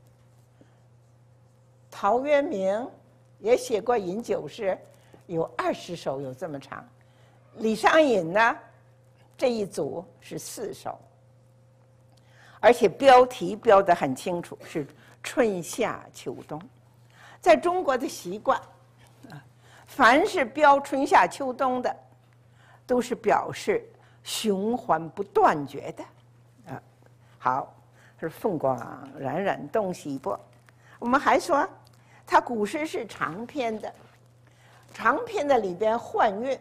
陶渊明也写过饮酒诗，有20首，有这么长。李商隐呢，这一组是4首。 而且标题标得很清楚，是春夏秋冬。在中国的习惯，凡是标春夏秋冬的，都是表示循环不断绝的。好，是凤光冉冉东西坡。我们还说，它古诗是长篇的，长篇的里边换韵。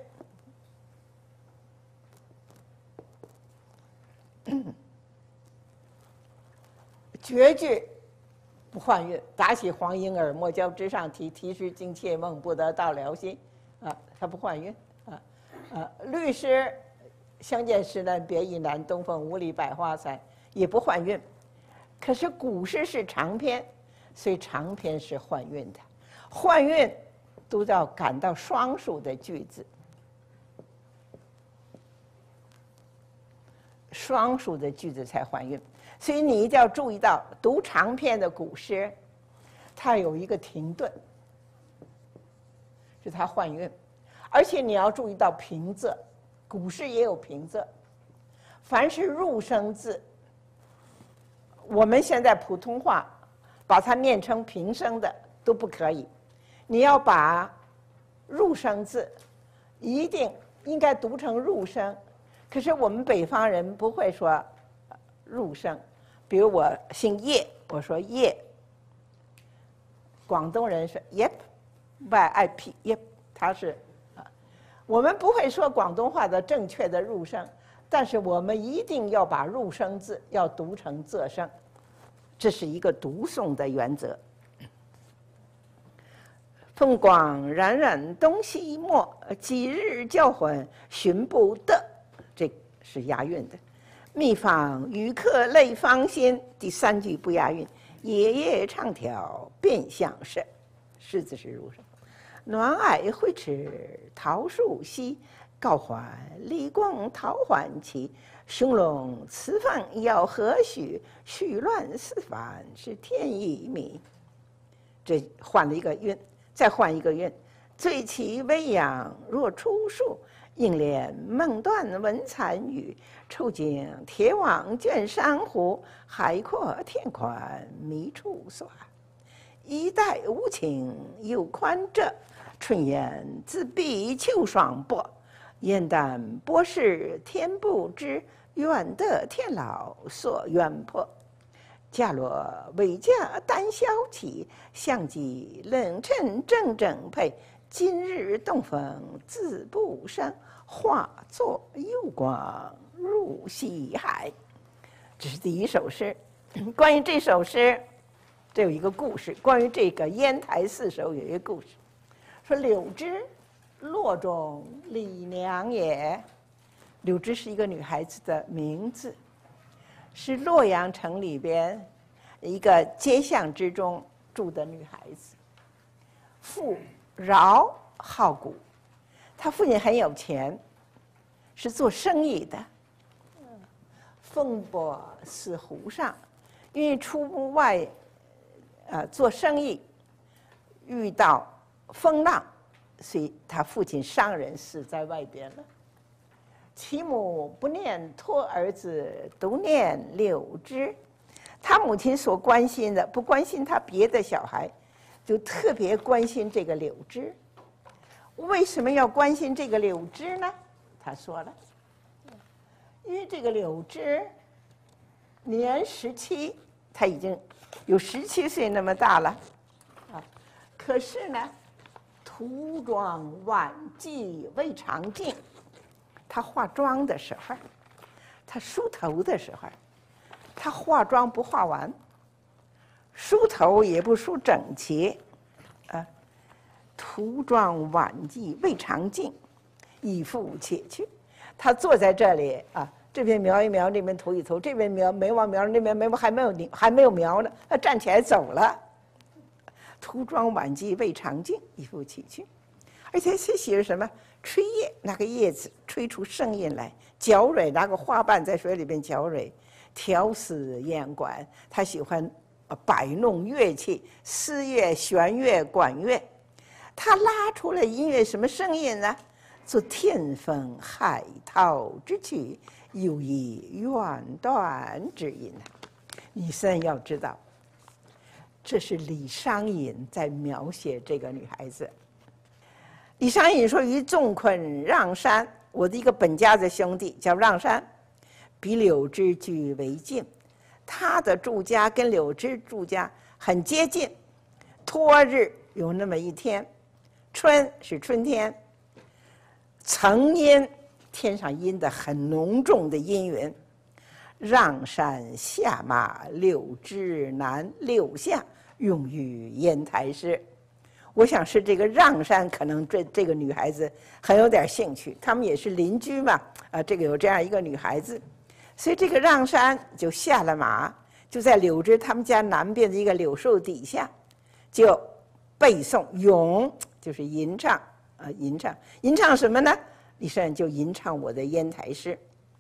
绝句不换韵，打起黄莺儿，莫教枝上啼，啼是惊妾梦，不得到辽心。它不换韵。律诗相见时难别亦难，东风无力百花残，也不换韵。可是古诗是长篇，所以长篇是换韵的。换韵都要赶到双数的句子，双数的句子才换韵。所以你一定要注意到，读长篇的古诗，它有一个停顿，是它换韵。而且你要注意到平仄，古诗也有平仄。凡是入声字，我们现在普通话把它念成平声的都不可以。你要把入声字一定应该读成入声，可是我们北方人不会说入声。比如我姓叶，我说叶，广东人是 yep，yip yep， 它是我们不会说广东话的正确的入声，但是我们一定要把入声字要读成仄声，这是一个读诵的原则。凤光冉冉东西陌，几日交还寻不得，这是押韵的。蜜访与客泪芳心，第三句不押韵，夜夜长调变相声，诗字是入声。暖霭挥斥桃树稀，告还离光桃还期。雄龙雌凤要何须？绪乱丝繁是天意迷。这换了一个韵，再换一个韵。醉起微阳若初树，应怜梦断闻残语。触景铁网卷珊瑚，海阔天宽迷处所。一代无情又宽浙，春烟自碧秋霜薄。燕丹薄世天不知，愿得天老所愿破。伽罗为家丹宵起，相机冷尘正正配。今日东风自不生，化作幽光入西海。这是第一首诗。关于这首诗，这有一个故事。关于这个烟台四首有一个故事，说柳枝洛中李娘也。柳枝是一个女孩子的名字，是洛阳城里边一个街巷之中住的女孩子。父饶好古，他父亲很有钱，是做生意的。风波死湖上，因为出外做生意遇到风浪，所以他父亲商人死在外边了。其母不念托儿子，独念柳枝。他母亲所关心的，不关心他别的小孩，就特别关心这个柳枝。为什么要关心这个柳枝呢？他说了，因为这个柳枝年17，他已经有17岁那么大了可是呢，涂妆晚髻未尝尽。他化妆的时候，他梳头的时候，他化妆不化完，梳头也不梳整齐涂妆晚髻未尝尽，以复且去。他坐在这里这边描一描，那边涂一涂，这边眉毛描，那边眉毛还没有描呢，他站起来走了。涂妆晚髻未尝尽，以复且去。而且写着什么？吹叶，拿个叶子吹出声音来；搅蕊，拿个花瓣在水里边搅蕊；调丝燕管，他喜欢摆弄乐器，丝乐、弦乐、管乐。他拉出了音乐什么声音呢？作天风海涛之曲，有一远断之音你现在要知道，这是李商隐在描写这个女孩子。李商隐说：“于仲昆、让山，我的一个本家的兄弟叫让山，比柳枝居为近。他的住家跟柳枝住家很接近。托日有那么一天，春是春天，层阴，天上阴的很浓重的阴云。让山下马，柳枝南，柳下用于烟台诗。”我想是这个让山可能这个女孩子很有点兴趣，他们也是邻居嘛，这个有这样一个女孩子，所以这个让山就下了马，就在柳枝他们家南边的一个柳树底下，就背诵咏，就是吟唱吟唱什么呢？李商隐就吟唱我的烟台诗。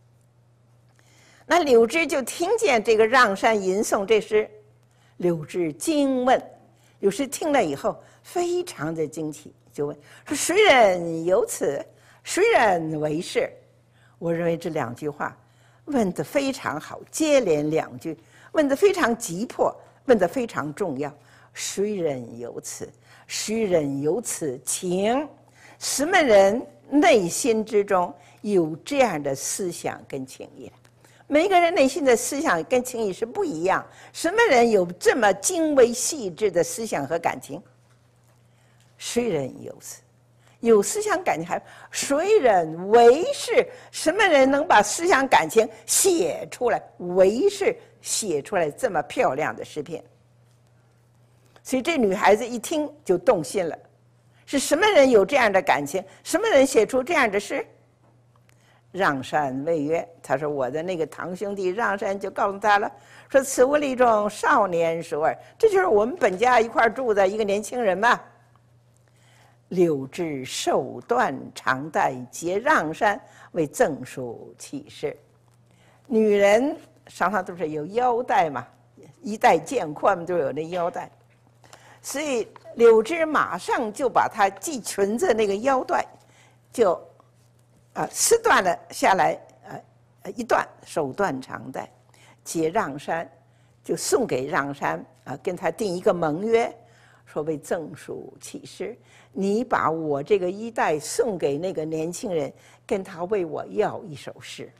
那柳枝就听见这个让山吟诵这诗，柳枝惊问，柳枝听了以后非常的惊奇，就问说：“谁人有此？谁人为是？”我认为这两句话问得非常好，接连两句问得非常急迫，问得非常重要。谁人有此？谁人有此情？什么人内心之中有这样的思想跟情谊？每个人内心的思想跟情谊是不一样。什么人有这么精微细致的思想和感情？谁人有此？有思想感情还谁人为是？什么人能把思想感情写出来？为是写出来这么漂亮的诗篇？所以这女孩子一听就动心了。是什么人有这样的感情？什么人写出这样的诗？让山谓曰：“他说我的那个堂兄弟让山就告诉他了，说此屋里中少年熟耳，这就是我们本家一块住的一个年轻人嘛。柳枝寿断长带，结让山为赠书启事。女人常常都是有腰带嘛，衣带渐宽嘛，都有那腰带，所以柳枝马上就把她系裙子那个腰带就撕断了下来，一段手断长带，结让山，就送给让山跟他定一个盟约，说为赠书启事，你把我这个衣带送给那个年轻人，跟他为我要一首诗。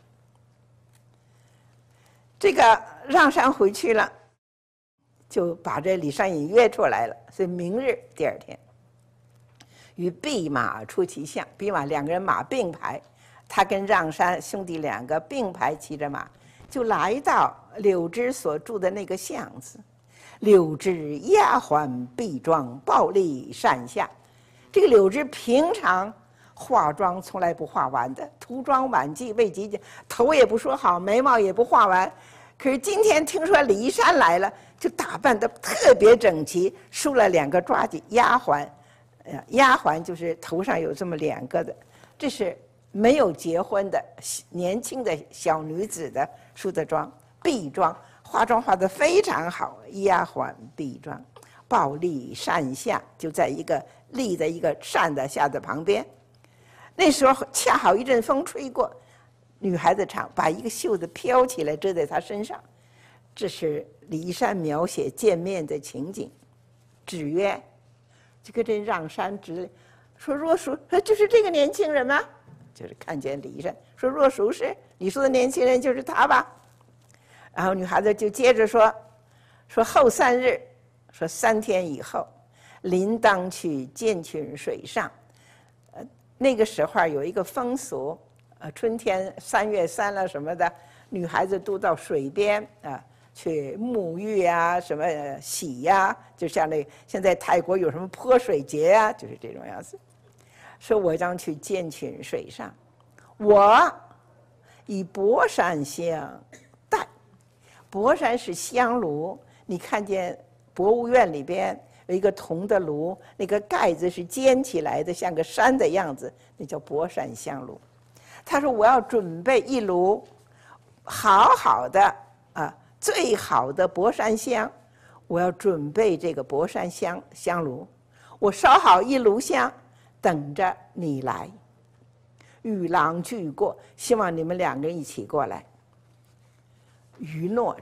这个让山回去了，就把这李商隐约出来了，所以明日第二天，与弼马出其巷，弼马两个人马并排，他跟让山兄弟两个并排骑着马，就来到柳枝所住的那个巷子。柳枝丫鬟婢妆，暴立扇下。这个柳枝平常化妆从来不化完的，涂妆晚髻未及，头也不梳好，眉毛也不画完。可是今天听说李山来了，就打扮得特别整齐，梳了两个抓髻。丫鬟，丫鬟就是头上有这么两个的，这是没有结婚的年轻的小女子的梳的妆。婢妆，化妆化得非常好。丫鬟婢妆，抱立扇下，就在一个立在一个扇的下的旁边。那时候恰好一阵风吹过，女孩子唱，把一个袖子飘起来遮在她身上。这是李山描写见面的情景。指曰，就跟这让山指说：“若属，就是这个年轻人吗？”就是看见李山说：“若属是，你说的年轻人就是他吧？”然后女孩子就接着说：“后3日，说3天以后，临当去建群水上。那个时候有一个风俗，春天3月3了什么的，女孩子都到水边去沐浴啊，什么洗呀，就像那现在泰国有什么泼水节啊，就是这种样子。说我将去建群水上，我以博山香带。博山是香炉，你看见博物院里边有一个铜的炉，那个盖子是尖起来的，像个山的样子，那叫博山香炉。他说我要准备一炉好好的最好的博山香，我要准备这个博山香炉，我烧好一炉香，等着你来。与郎俱过，希望你们两个人一起过来。余诺之，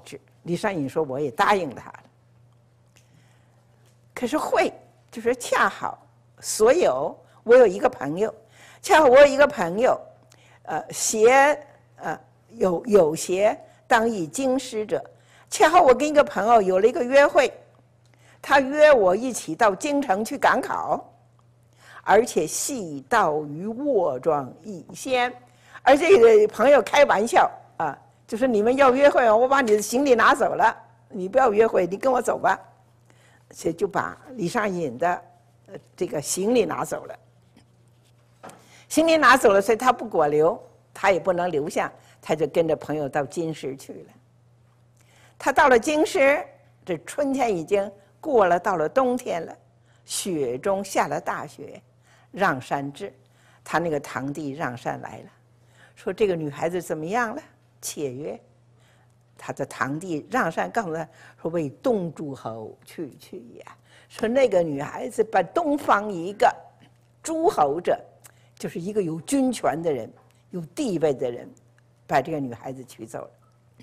李商隐说我也答应他了。可是会就是恰好我有一个朋友，恰好我有一个朋友，有协当以经师者，恰好我跟一个朋友有了一个约会，他约我一起到京城去赶考，而且系道于卧庄以先，而这个朋友开玩笑啊，就是你们要约会，我把你的行李拿走了，你不要约会，你跟我走吧。所以就把李商隐的这个行李拿走了。行李拿走了，所以他不果留，他也不能留下，他就跟着朋友到京师去了。他到了京师，这春天已经过了，到了冬天了，雪中下了大雪。让山至，他那个堂弟让山来了，说这个女孩子怎么样了？且曰，他的堂弟让山告诉他说：“为东诸侯去呀。”说那个女孩子把东方一个诸侯者，就是一个有军权的人、有地位的人，把这个女孩子娶走了。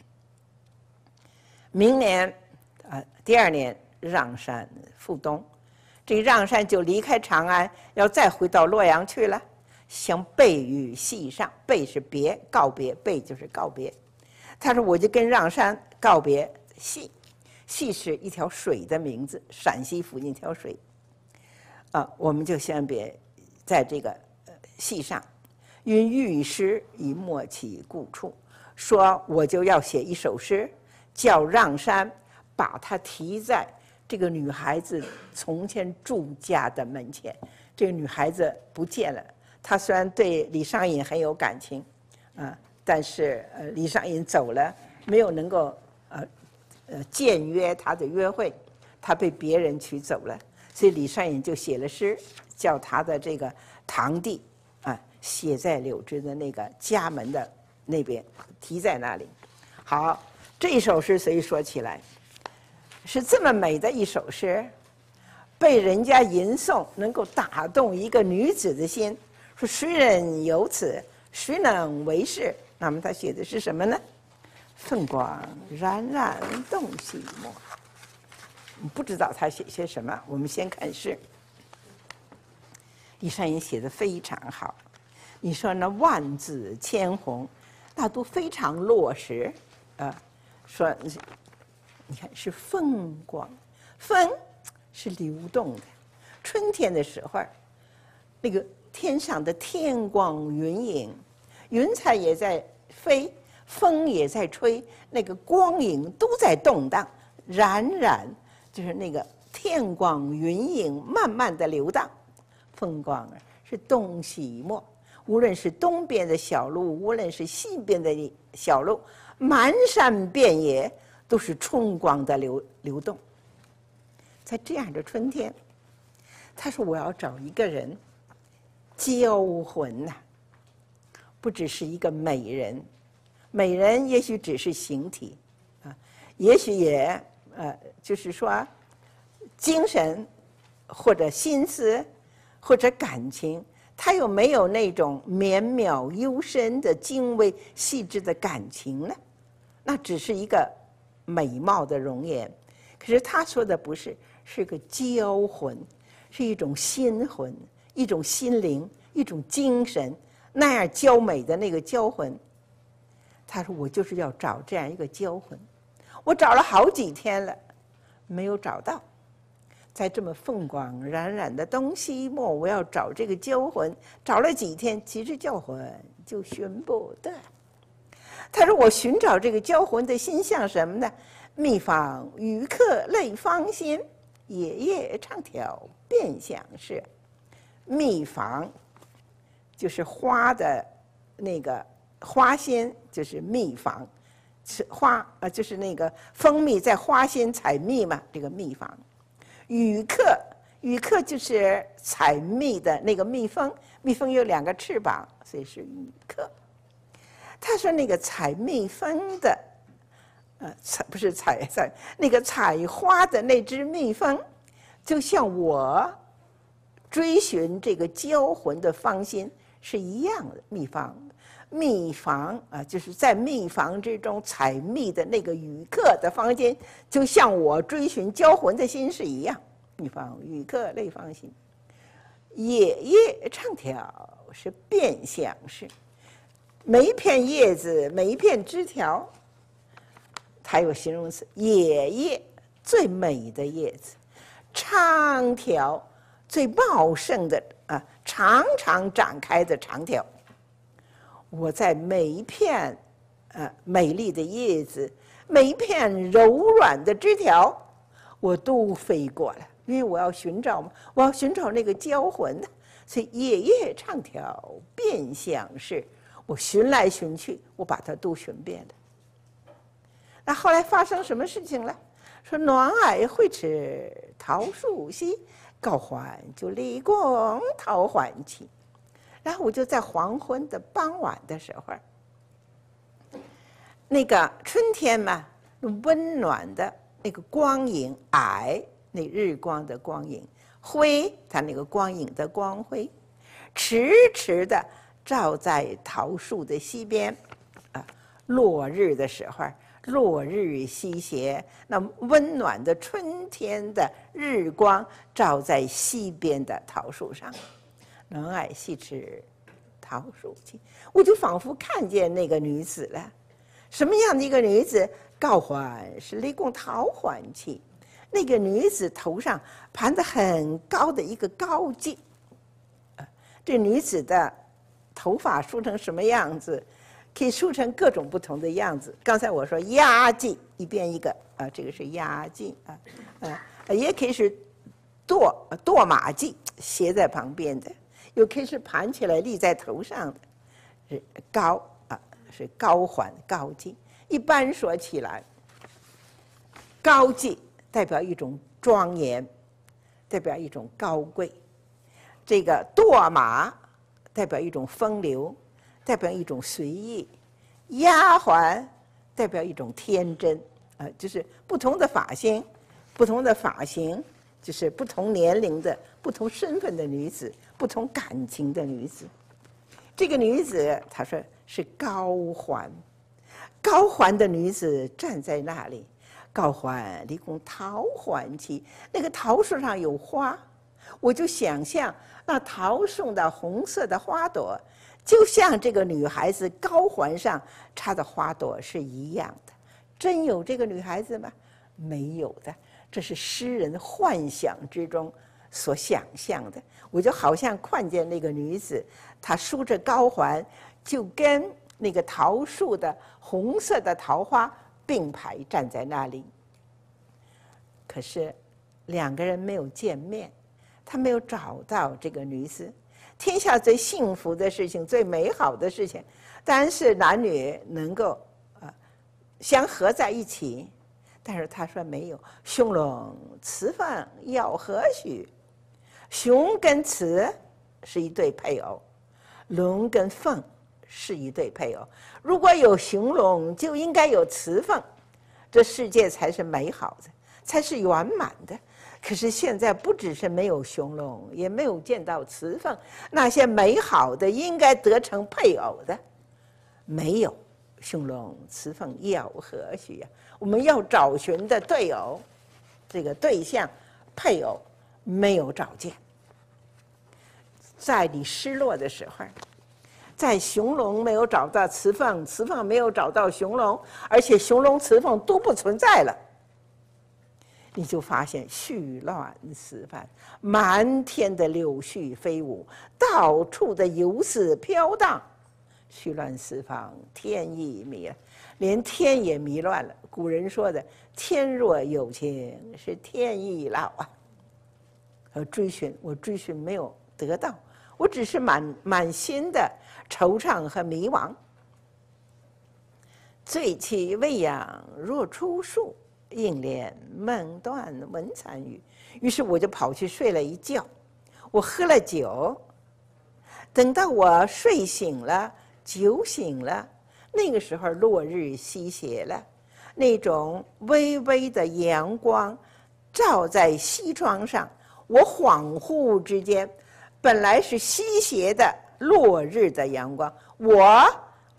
明年，第二年，让山复东，这让山就离开长安，要再回到洛阳去了，相背于系上。背是别，告别，背就是告别。他说：“我就跟让山告别。系，系是一条水的名字，陕西附近一条水。我们就先别在这个系上，云御诗以莫其故处。说我就要写一首诗，叫让山把它题在这个女孩子从前住家的门前。这个女孩子不见了，她虽然对李商隐很有感情，但是李商隐走了，没有能够僭约他的约会，他被别人娶走了，所以李商隐就写了诗，叫他的这个堂弟写在柳枝的那个家门的那边，题在那里。好，这一首诗所以说起来是这么美的一首诗，被人家吟诵，能够打动一个女子的心。说谁人有此，谁能为是？那么他写的是什么呢？凤光冉冉动细墨。不知道他写些什么，我们先看诗。李商隐写的非常好，你说那万字千红，那都非常落实说你看是风光，风是流动的，春天的时候，那个天上的天光云影，云彩也在飞，风也在吹，那个光影都在动荡，冉冉就是那个天光云影慢慢的流荡。风光是东西墨，无论是东边的小路，无论是西边的小路，漫山遍野都是春光的流动。在这样的春天，他说我要找一个人交魂不只是一个美人，美人也许只是形体也许也就是说精神或者心思或者感情，他又没有那种绵渺幽深的精微细致的感情呢？那只是一个美貌的容颜。可是他说的不是，是个交魂，是一种心魂，一种心灵，一种精神，那样娇美的那个交魂。他说我就是要找这样一个交魂，我找了好几天了，没有找到。在这么凤光冉冉的东西墨，我要找这个交魂，找了几天，其实交魂就寻不得。他说我寻找这个交魂的心像什么呢？蜜访与客泪芳心，夜夜长挑便相是。蜜访就是花的那个花心，就是蜜访，是花就是那个蜂蜜在花心采蜜嘛，这个蜜访。羽客，羽客就是采蜜的那个蜜蜂，蜜蜂有2个翅膀，所以是羽客。他说那个采蜜蜂的，不是采那个采花的那只蜜蜂，就像我追寻这个交魂的芳心是一样的。蜜蜜房啊，就是在蜜房之中采蜜的那个语客的房间，就像我追寻销魂的心事一样。蜜房语客类房心，叶叶长条是变相式，每一片叶子，每一片枝条，它有形容词。野叶最美的叶子，长条最茂盛的啊，常常展开的长条。我在每一片美丽的叶子，每一片柔软的枝条，我都飞过了，因为我要寻找嘛，我要寻找那个销魂的。所以叶叶长条变相式，我寻来寻去，我把它都寻遍了。那后来发生什么事情了？说暖霭会池桃树稀，高欢就离宫桃欢起。然后我就在黄昏的傍晚的时候，那个春天嘛，温暖的那个光影，霭那日光的光影，辉它那个光影的光辉，迟迟的照在桃树的西边，落日的时候，落日西斜，那温暖的春天的日光照在西边的桃树上。暖霭细池桃树起，我就仿佛看见那个女子了。什么样的一个女子？高欢是离宫桃欢起，那个女子头上盘得很高的一个高髻。这女子的头发梳成什么样子？可以梳成各种不同的样子。刚才我说压髻，一边一个啊，这个是压髻啊，也可以是堕马髻，斜在旁边的。又可以是盘起来立在头上的，是高啊，是高欢高髻。一般说起来，高髻代表一种庄严，代表一种高贵；这个堕马代表一种风流，代表一种随意；丫鬟代表一种天真啊，就是不同的发型，不同的发型。就是不同年龄的、不同身份的女子，不同感情的女子。这个女子，她说是高欢，高欢的女子站在那里，高欢离宫桃欢起，那个桃树上有花，我就想象那桃树的红色的花朵，就像这个女孩子高欢上插的花朵是一样的。真有这个女孩子吗？没有的。这是诗人幻想之中所想象的。我就好像看见那个女子，她梳着高环，就跟那个桃树的红色的桃花并排站在那里。可是两个人没有见面，他没有找到这个女子。天下最幸福的事情，最美好的事情，当然是男女能够相合在一起。但是他说没有，雄龙雌凤要何须？雄跟雌是一对配偶，龙跟凤是一对配偶。如果有雄龙，就应该有雌凤，这世界才是美好的，才是圆满的。可是现在不只是没有雄龙，也没有见到雌凤，那些美好的应该得成配偶的，没有。雄龙雌凤要何须呀？我们要找寻的对偶，这个对象配偶没有找见。在你失落的时候，在雄龙没有找到雌凤，雌凤没有找到雄龙，而且雄龙雌凤都不存在了，你就发现絮乱丝繁，满天的柳絮飞舞，到处的游丝飘荡。絮乱丝繁，天意迷了，连天也迷乱了。古人说的“天若有情，是天意老”啊。我追寻没有得到，我只是满心的惆怅和迷惘。醉起未央若出树，应怜梦断闻残语。于是我就跑去睡了一觉，我喝了酒，等到我睡醒了。酒醒了，那个时候落日西斜了，那种微微的阳光照在西窗上，我恍惚之间，本来是西斜的落日的阳光，我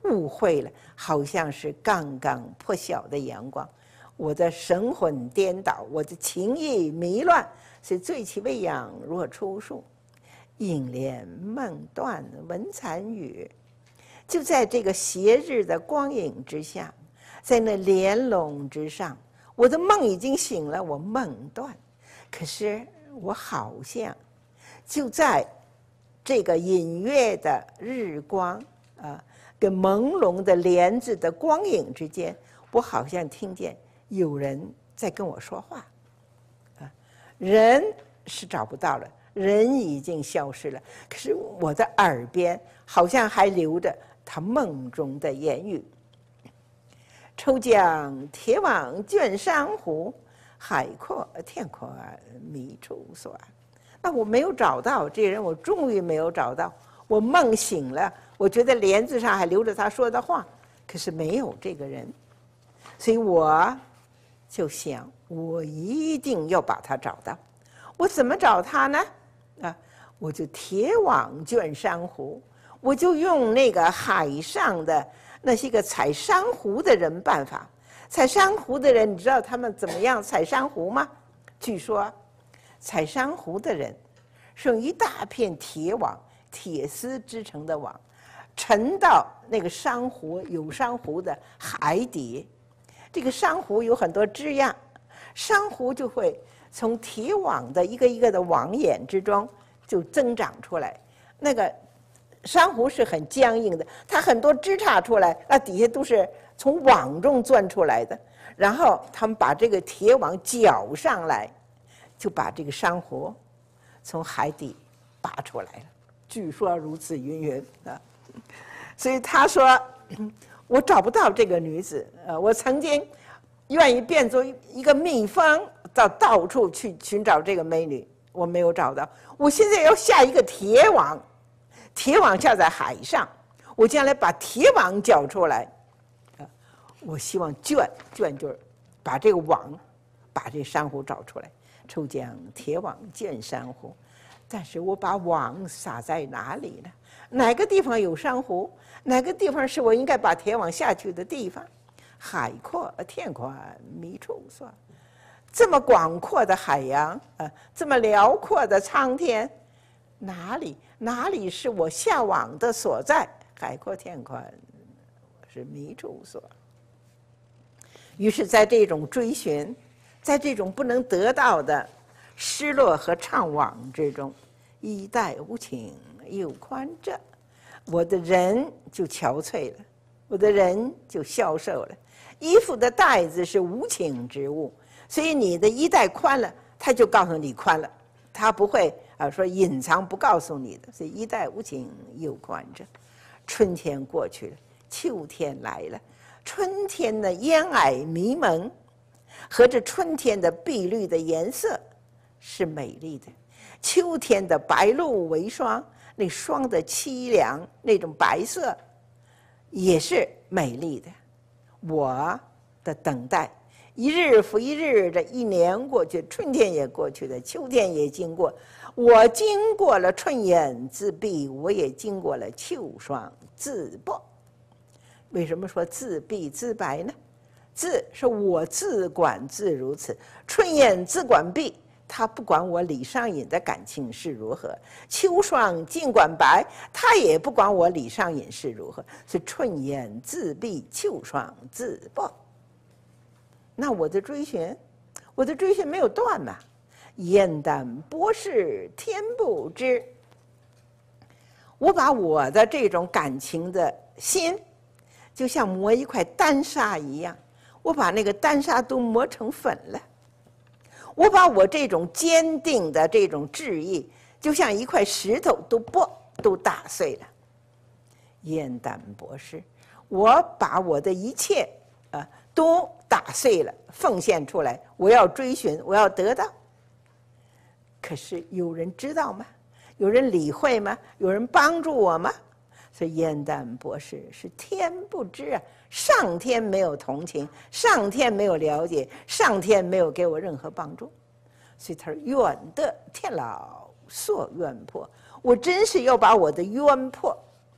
误会了，好像是刚刚破晓的阳光。我的神魂颠倒，我的情意迷乱，是醉其未央若初树，应怜梦断闻残语。就在这个斜日的光影之下，在那帘笼之上，我的梦已经醒了，我梦断，可是我好像就在这个隐约的日光跟朦胧的帘子的光影之间，我好像听见有人在跟我说话，人是找不到了，人已经消失了，可是我的耳边好像还留着他梦中的言语。抽将铁网卷珊瑚，海阔天阔觅处所。那我没有找到这个人，我终于没有找到。我梦醒了，我觉得帘子上还留着他说的话，可是没有这个人，所以我就想，我一定要把他找到。我怎么找他呢？我就铁网卷珊瑚，我就用那个海上的那些个采珊瑚的人办法。采珊瑚的人，你知道他们怎么样采珊瑚吗？据说采珊瑚的人是用一大片铁网，铁丝织成的网，沉到那个珊瑚有珊瑚的海底。这个珊瑚有很多枝桠，珊瑚就会从铁网的一个一个的网眼之中就增长出来。那个珊瑚是很僵硬的，它很多枝杈出来，那底下都是从网中钻出来的。然后他们把这个铁网绞上来，就把这个珊瑚从海底拔出来了。据说如此云云啊。所以他说，我找不到这个女子，我曾经愿意变作一个蜜蜂，到处去寻找这个美女，我没有找到。我现在要下一个铁网，铁网下在海上，我将来把铁网绞出来，我希望卷就是把这个网，把这珊瑚找出来。抽将铁网卷珊瑚，但是我把网撒在哪里呢？哪个地方有珊瑚，哪个地方是我应该把铁网下去的地方？海阔天阔觅处所。这么广阔的海洋这么辽阔的苍天，哪里是我下网的所在？海阔天阔是觅处所。于是在这种追寻，在这种不能得到的失落和怅惘之中，衣带无情又宽着，我的人就憔悴了，我的人就消瘦了。衣服的带子是无情之物，所以你的衣带宽了，他就告诉你宽了，他不会说隐藏不告诉你的。所以衣带无情又宽着。春天过去了，秋天来了。春天的烟霭迷蒙和这春天的碧绿的颜色是美丽的，秋天的白露为霜，那霜的凄凉，那种白色也是美丽的。我的等待一日复一日，这一年过去，春天也过去了，秋天也经过，我经过了春雁自闭，我也经过了秋霜自薄。为什么说自闭自白呢？自是我自管自如此，春雁自管闭，他不管我李商隐的感情是如何；秋霜尽管白，他也不管我李商隐是如何。是春雁自闭，秋霜自薄。那我的追寻没有断嘛？燕丹博士天不知。我把我的这种感情的心，就像磨一块丹砂一样，我把那个丹砂都磨成粉了。我把我这种坚定的这种志意，就像一块石头都打碎了。燕丹博士，我把我的一切都打碎了，奉献出来，我要追寻，我要得到。可是有人知道吗？有人理会吗？有人帮助我吗？所以燕丹博士是天不知啊，上天没有同情，上天没有了解，上天没有给我任何帮助。所以他说愿得天老所愿破，我真是要把我的冤破，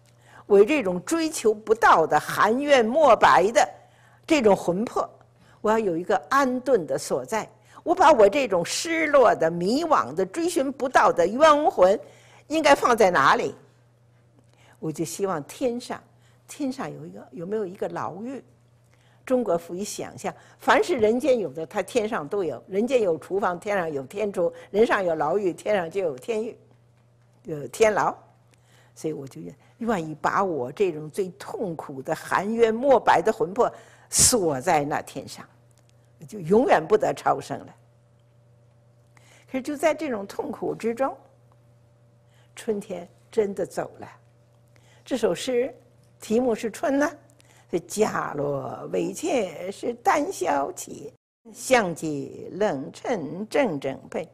我这种追求不到的含冤莫白的这种魂魄，我要有一个安顿的所在。我把我这种失落的、迷惘的、追寻不到的冤魂，应该放在哪里？我就希望天上有没有一个牢狱？中国赋予想象，凡是人间有的，它天上都有。人间有厨房，天上有天厨；人上有牢狱，天上就有天狱，有天牢。所以我就愿意把我这种最痛苦的、含冤莫白的魂魄锁在那天上，就永远不得超生了。可是就在这种痛苦之中，春天真的走了。这首诗题目是春呢，是伽罗微切是丹霄起，象极冷衬正正配。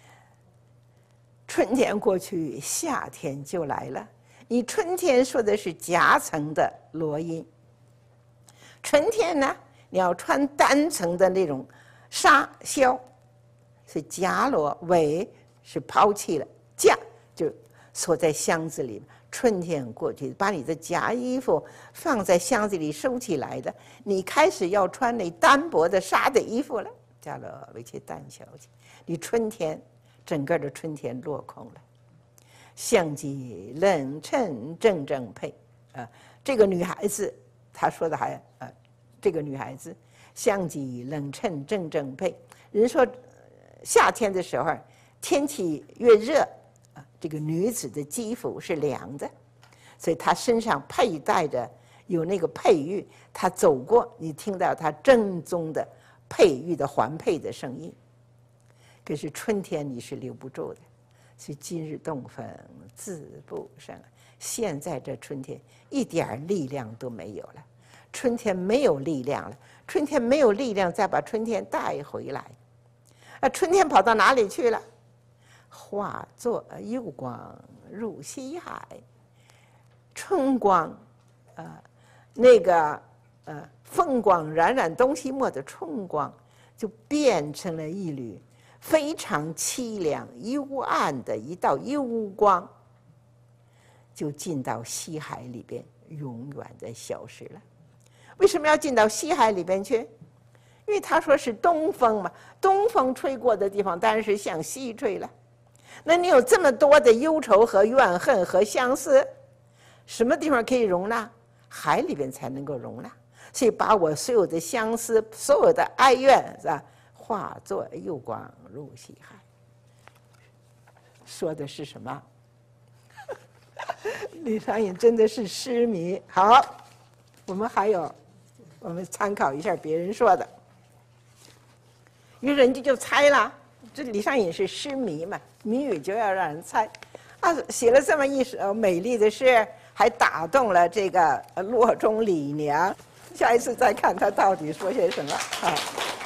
春天过去，夏天就来了。你春天说的是夹层的罗衣，春天呢，你要穿单层的那种纱绡，是夹罗，尾是抛弃了，夹就锁在箱子里。春天过去，把你的夹衣服放在箱子里收起来的，你开始要穿那单薄的纱的衣服了。伽罗微切丹霄起，你春天整个的春天落空了。象极冷衬正正配啊，这个女孩子，她说的还这个女孩子象极冷衬正正配。人说夏天的时候，天气越热啊，这个女子的肌肤是凉的，所以她身上佩戴着有那个佩玉，她走过，你听到她正宗的佩玉的环佩的声音。可是春天你是留不住的。是今日东风自不生。现在这春天一点力量都没有了，春天没有力量了，春天没有力量再把春天带回来。春天跑到哪里去了？化作幽光入西海。春光，那个风光冉冉东西没的春光，就变成了一缕非常凄凉幽暗的一道幽光，就进到西海里边，永远的消失了。为什么要进到西海里边去？因为他说是东风嘛，东风吹过的地方当然是向西吹了。那你有这么多的忧愁和怨恨和相思，什么地方可以容纳？海里边才能够容纳。所以把我所有的相思，所有的哀怨，是吧，化作幽光入西海。说的是什么？李商隐真的是诗迷。好，我们参考一下别人说的。于是人家就猜了，这李商隐是诗迷嘛，谜语就要让人猜。写了这么一首美丽的诗，还打动了这个洛中李娘。下一次再看他到底说些什么啊。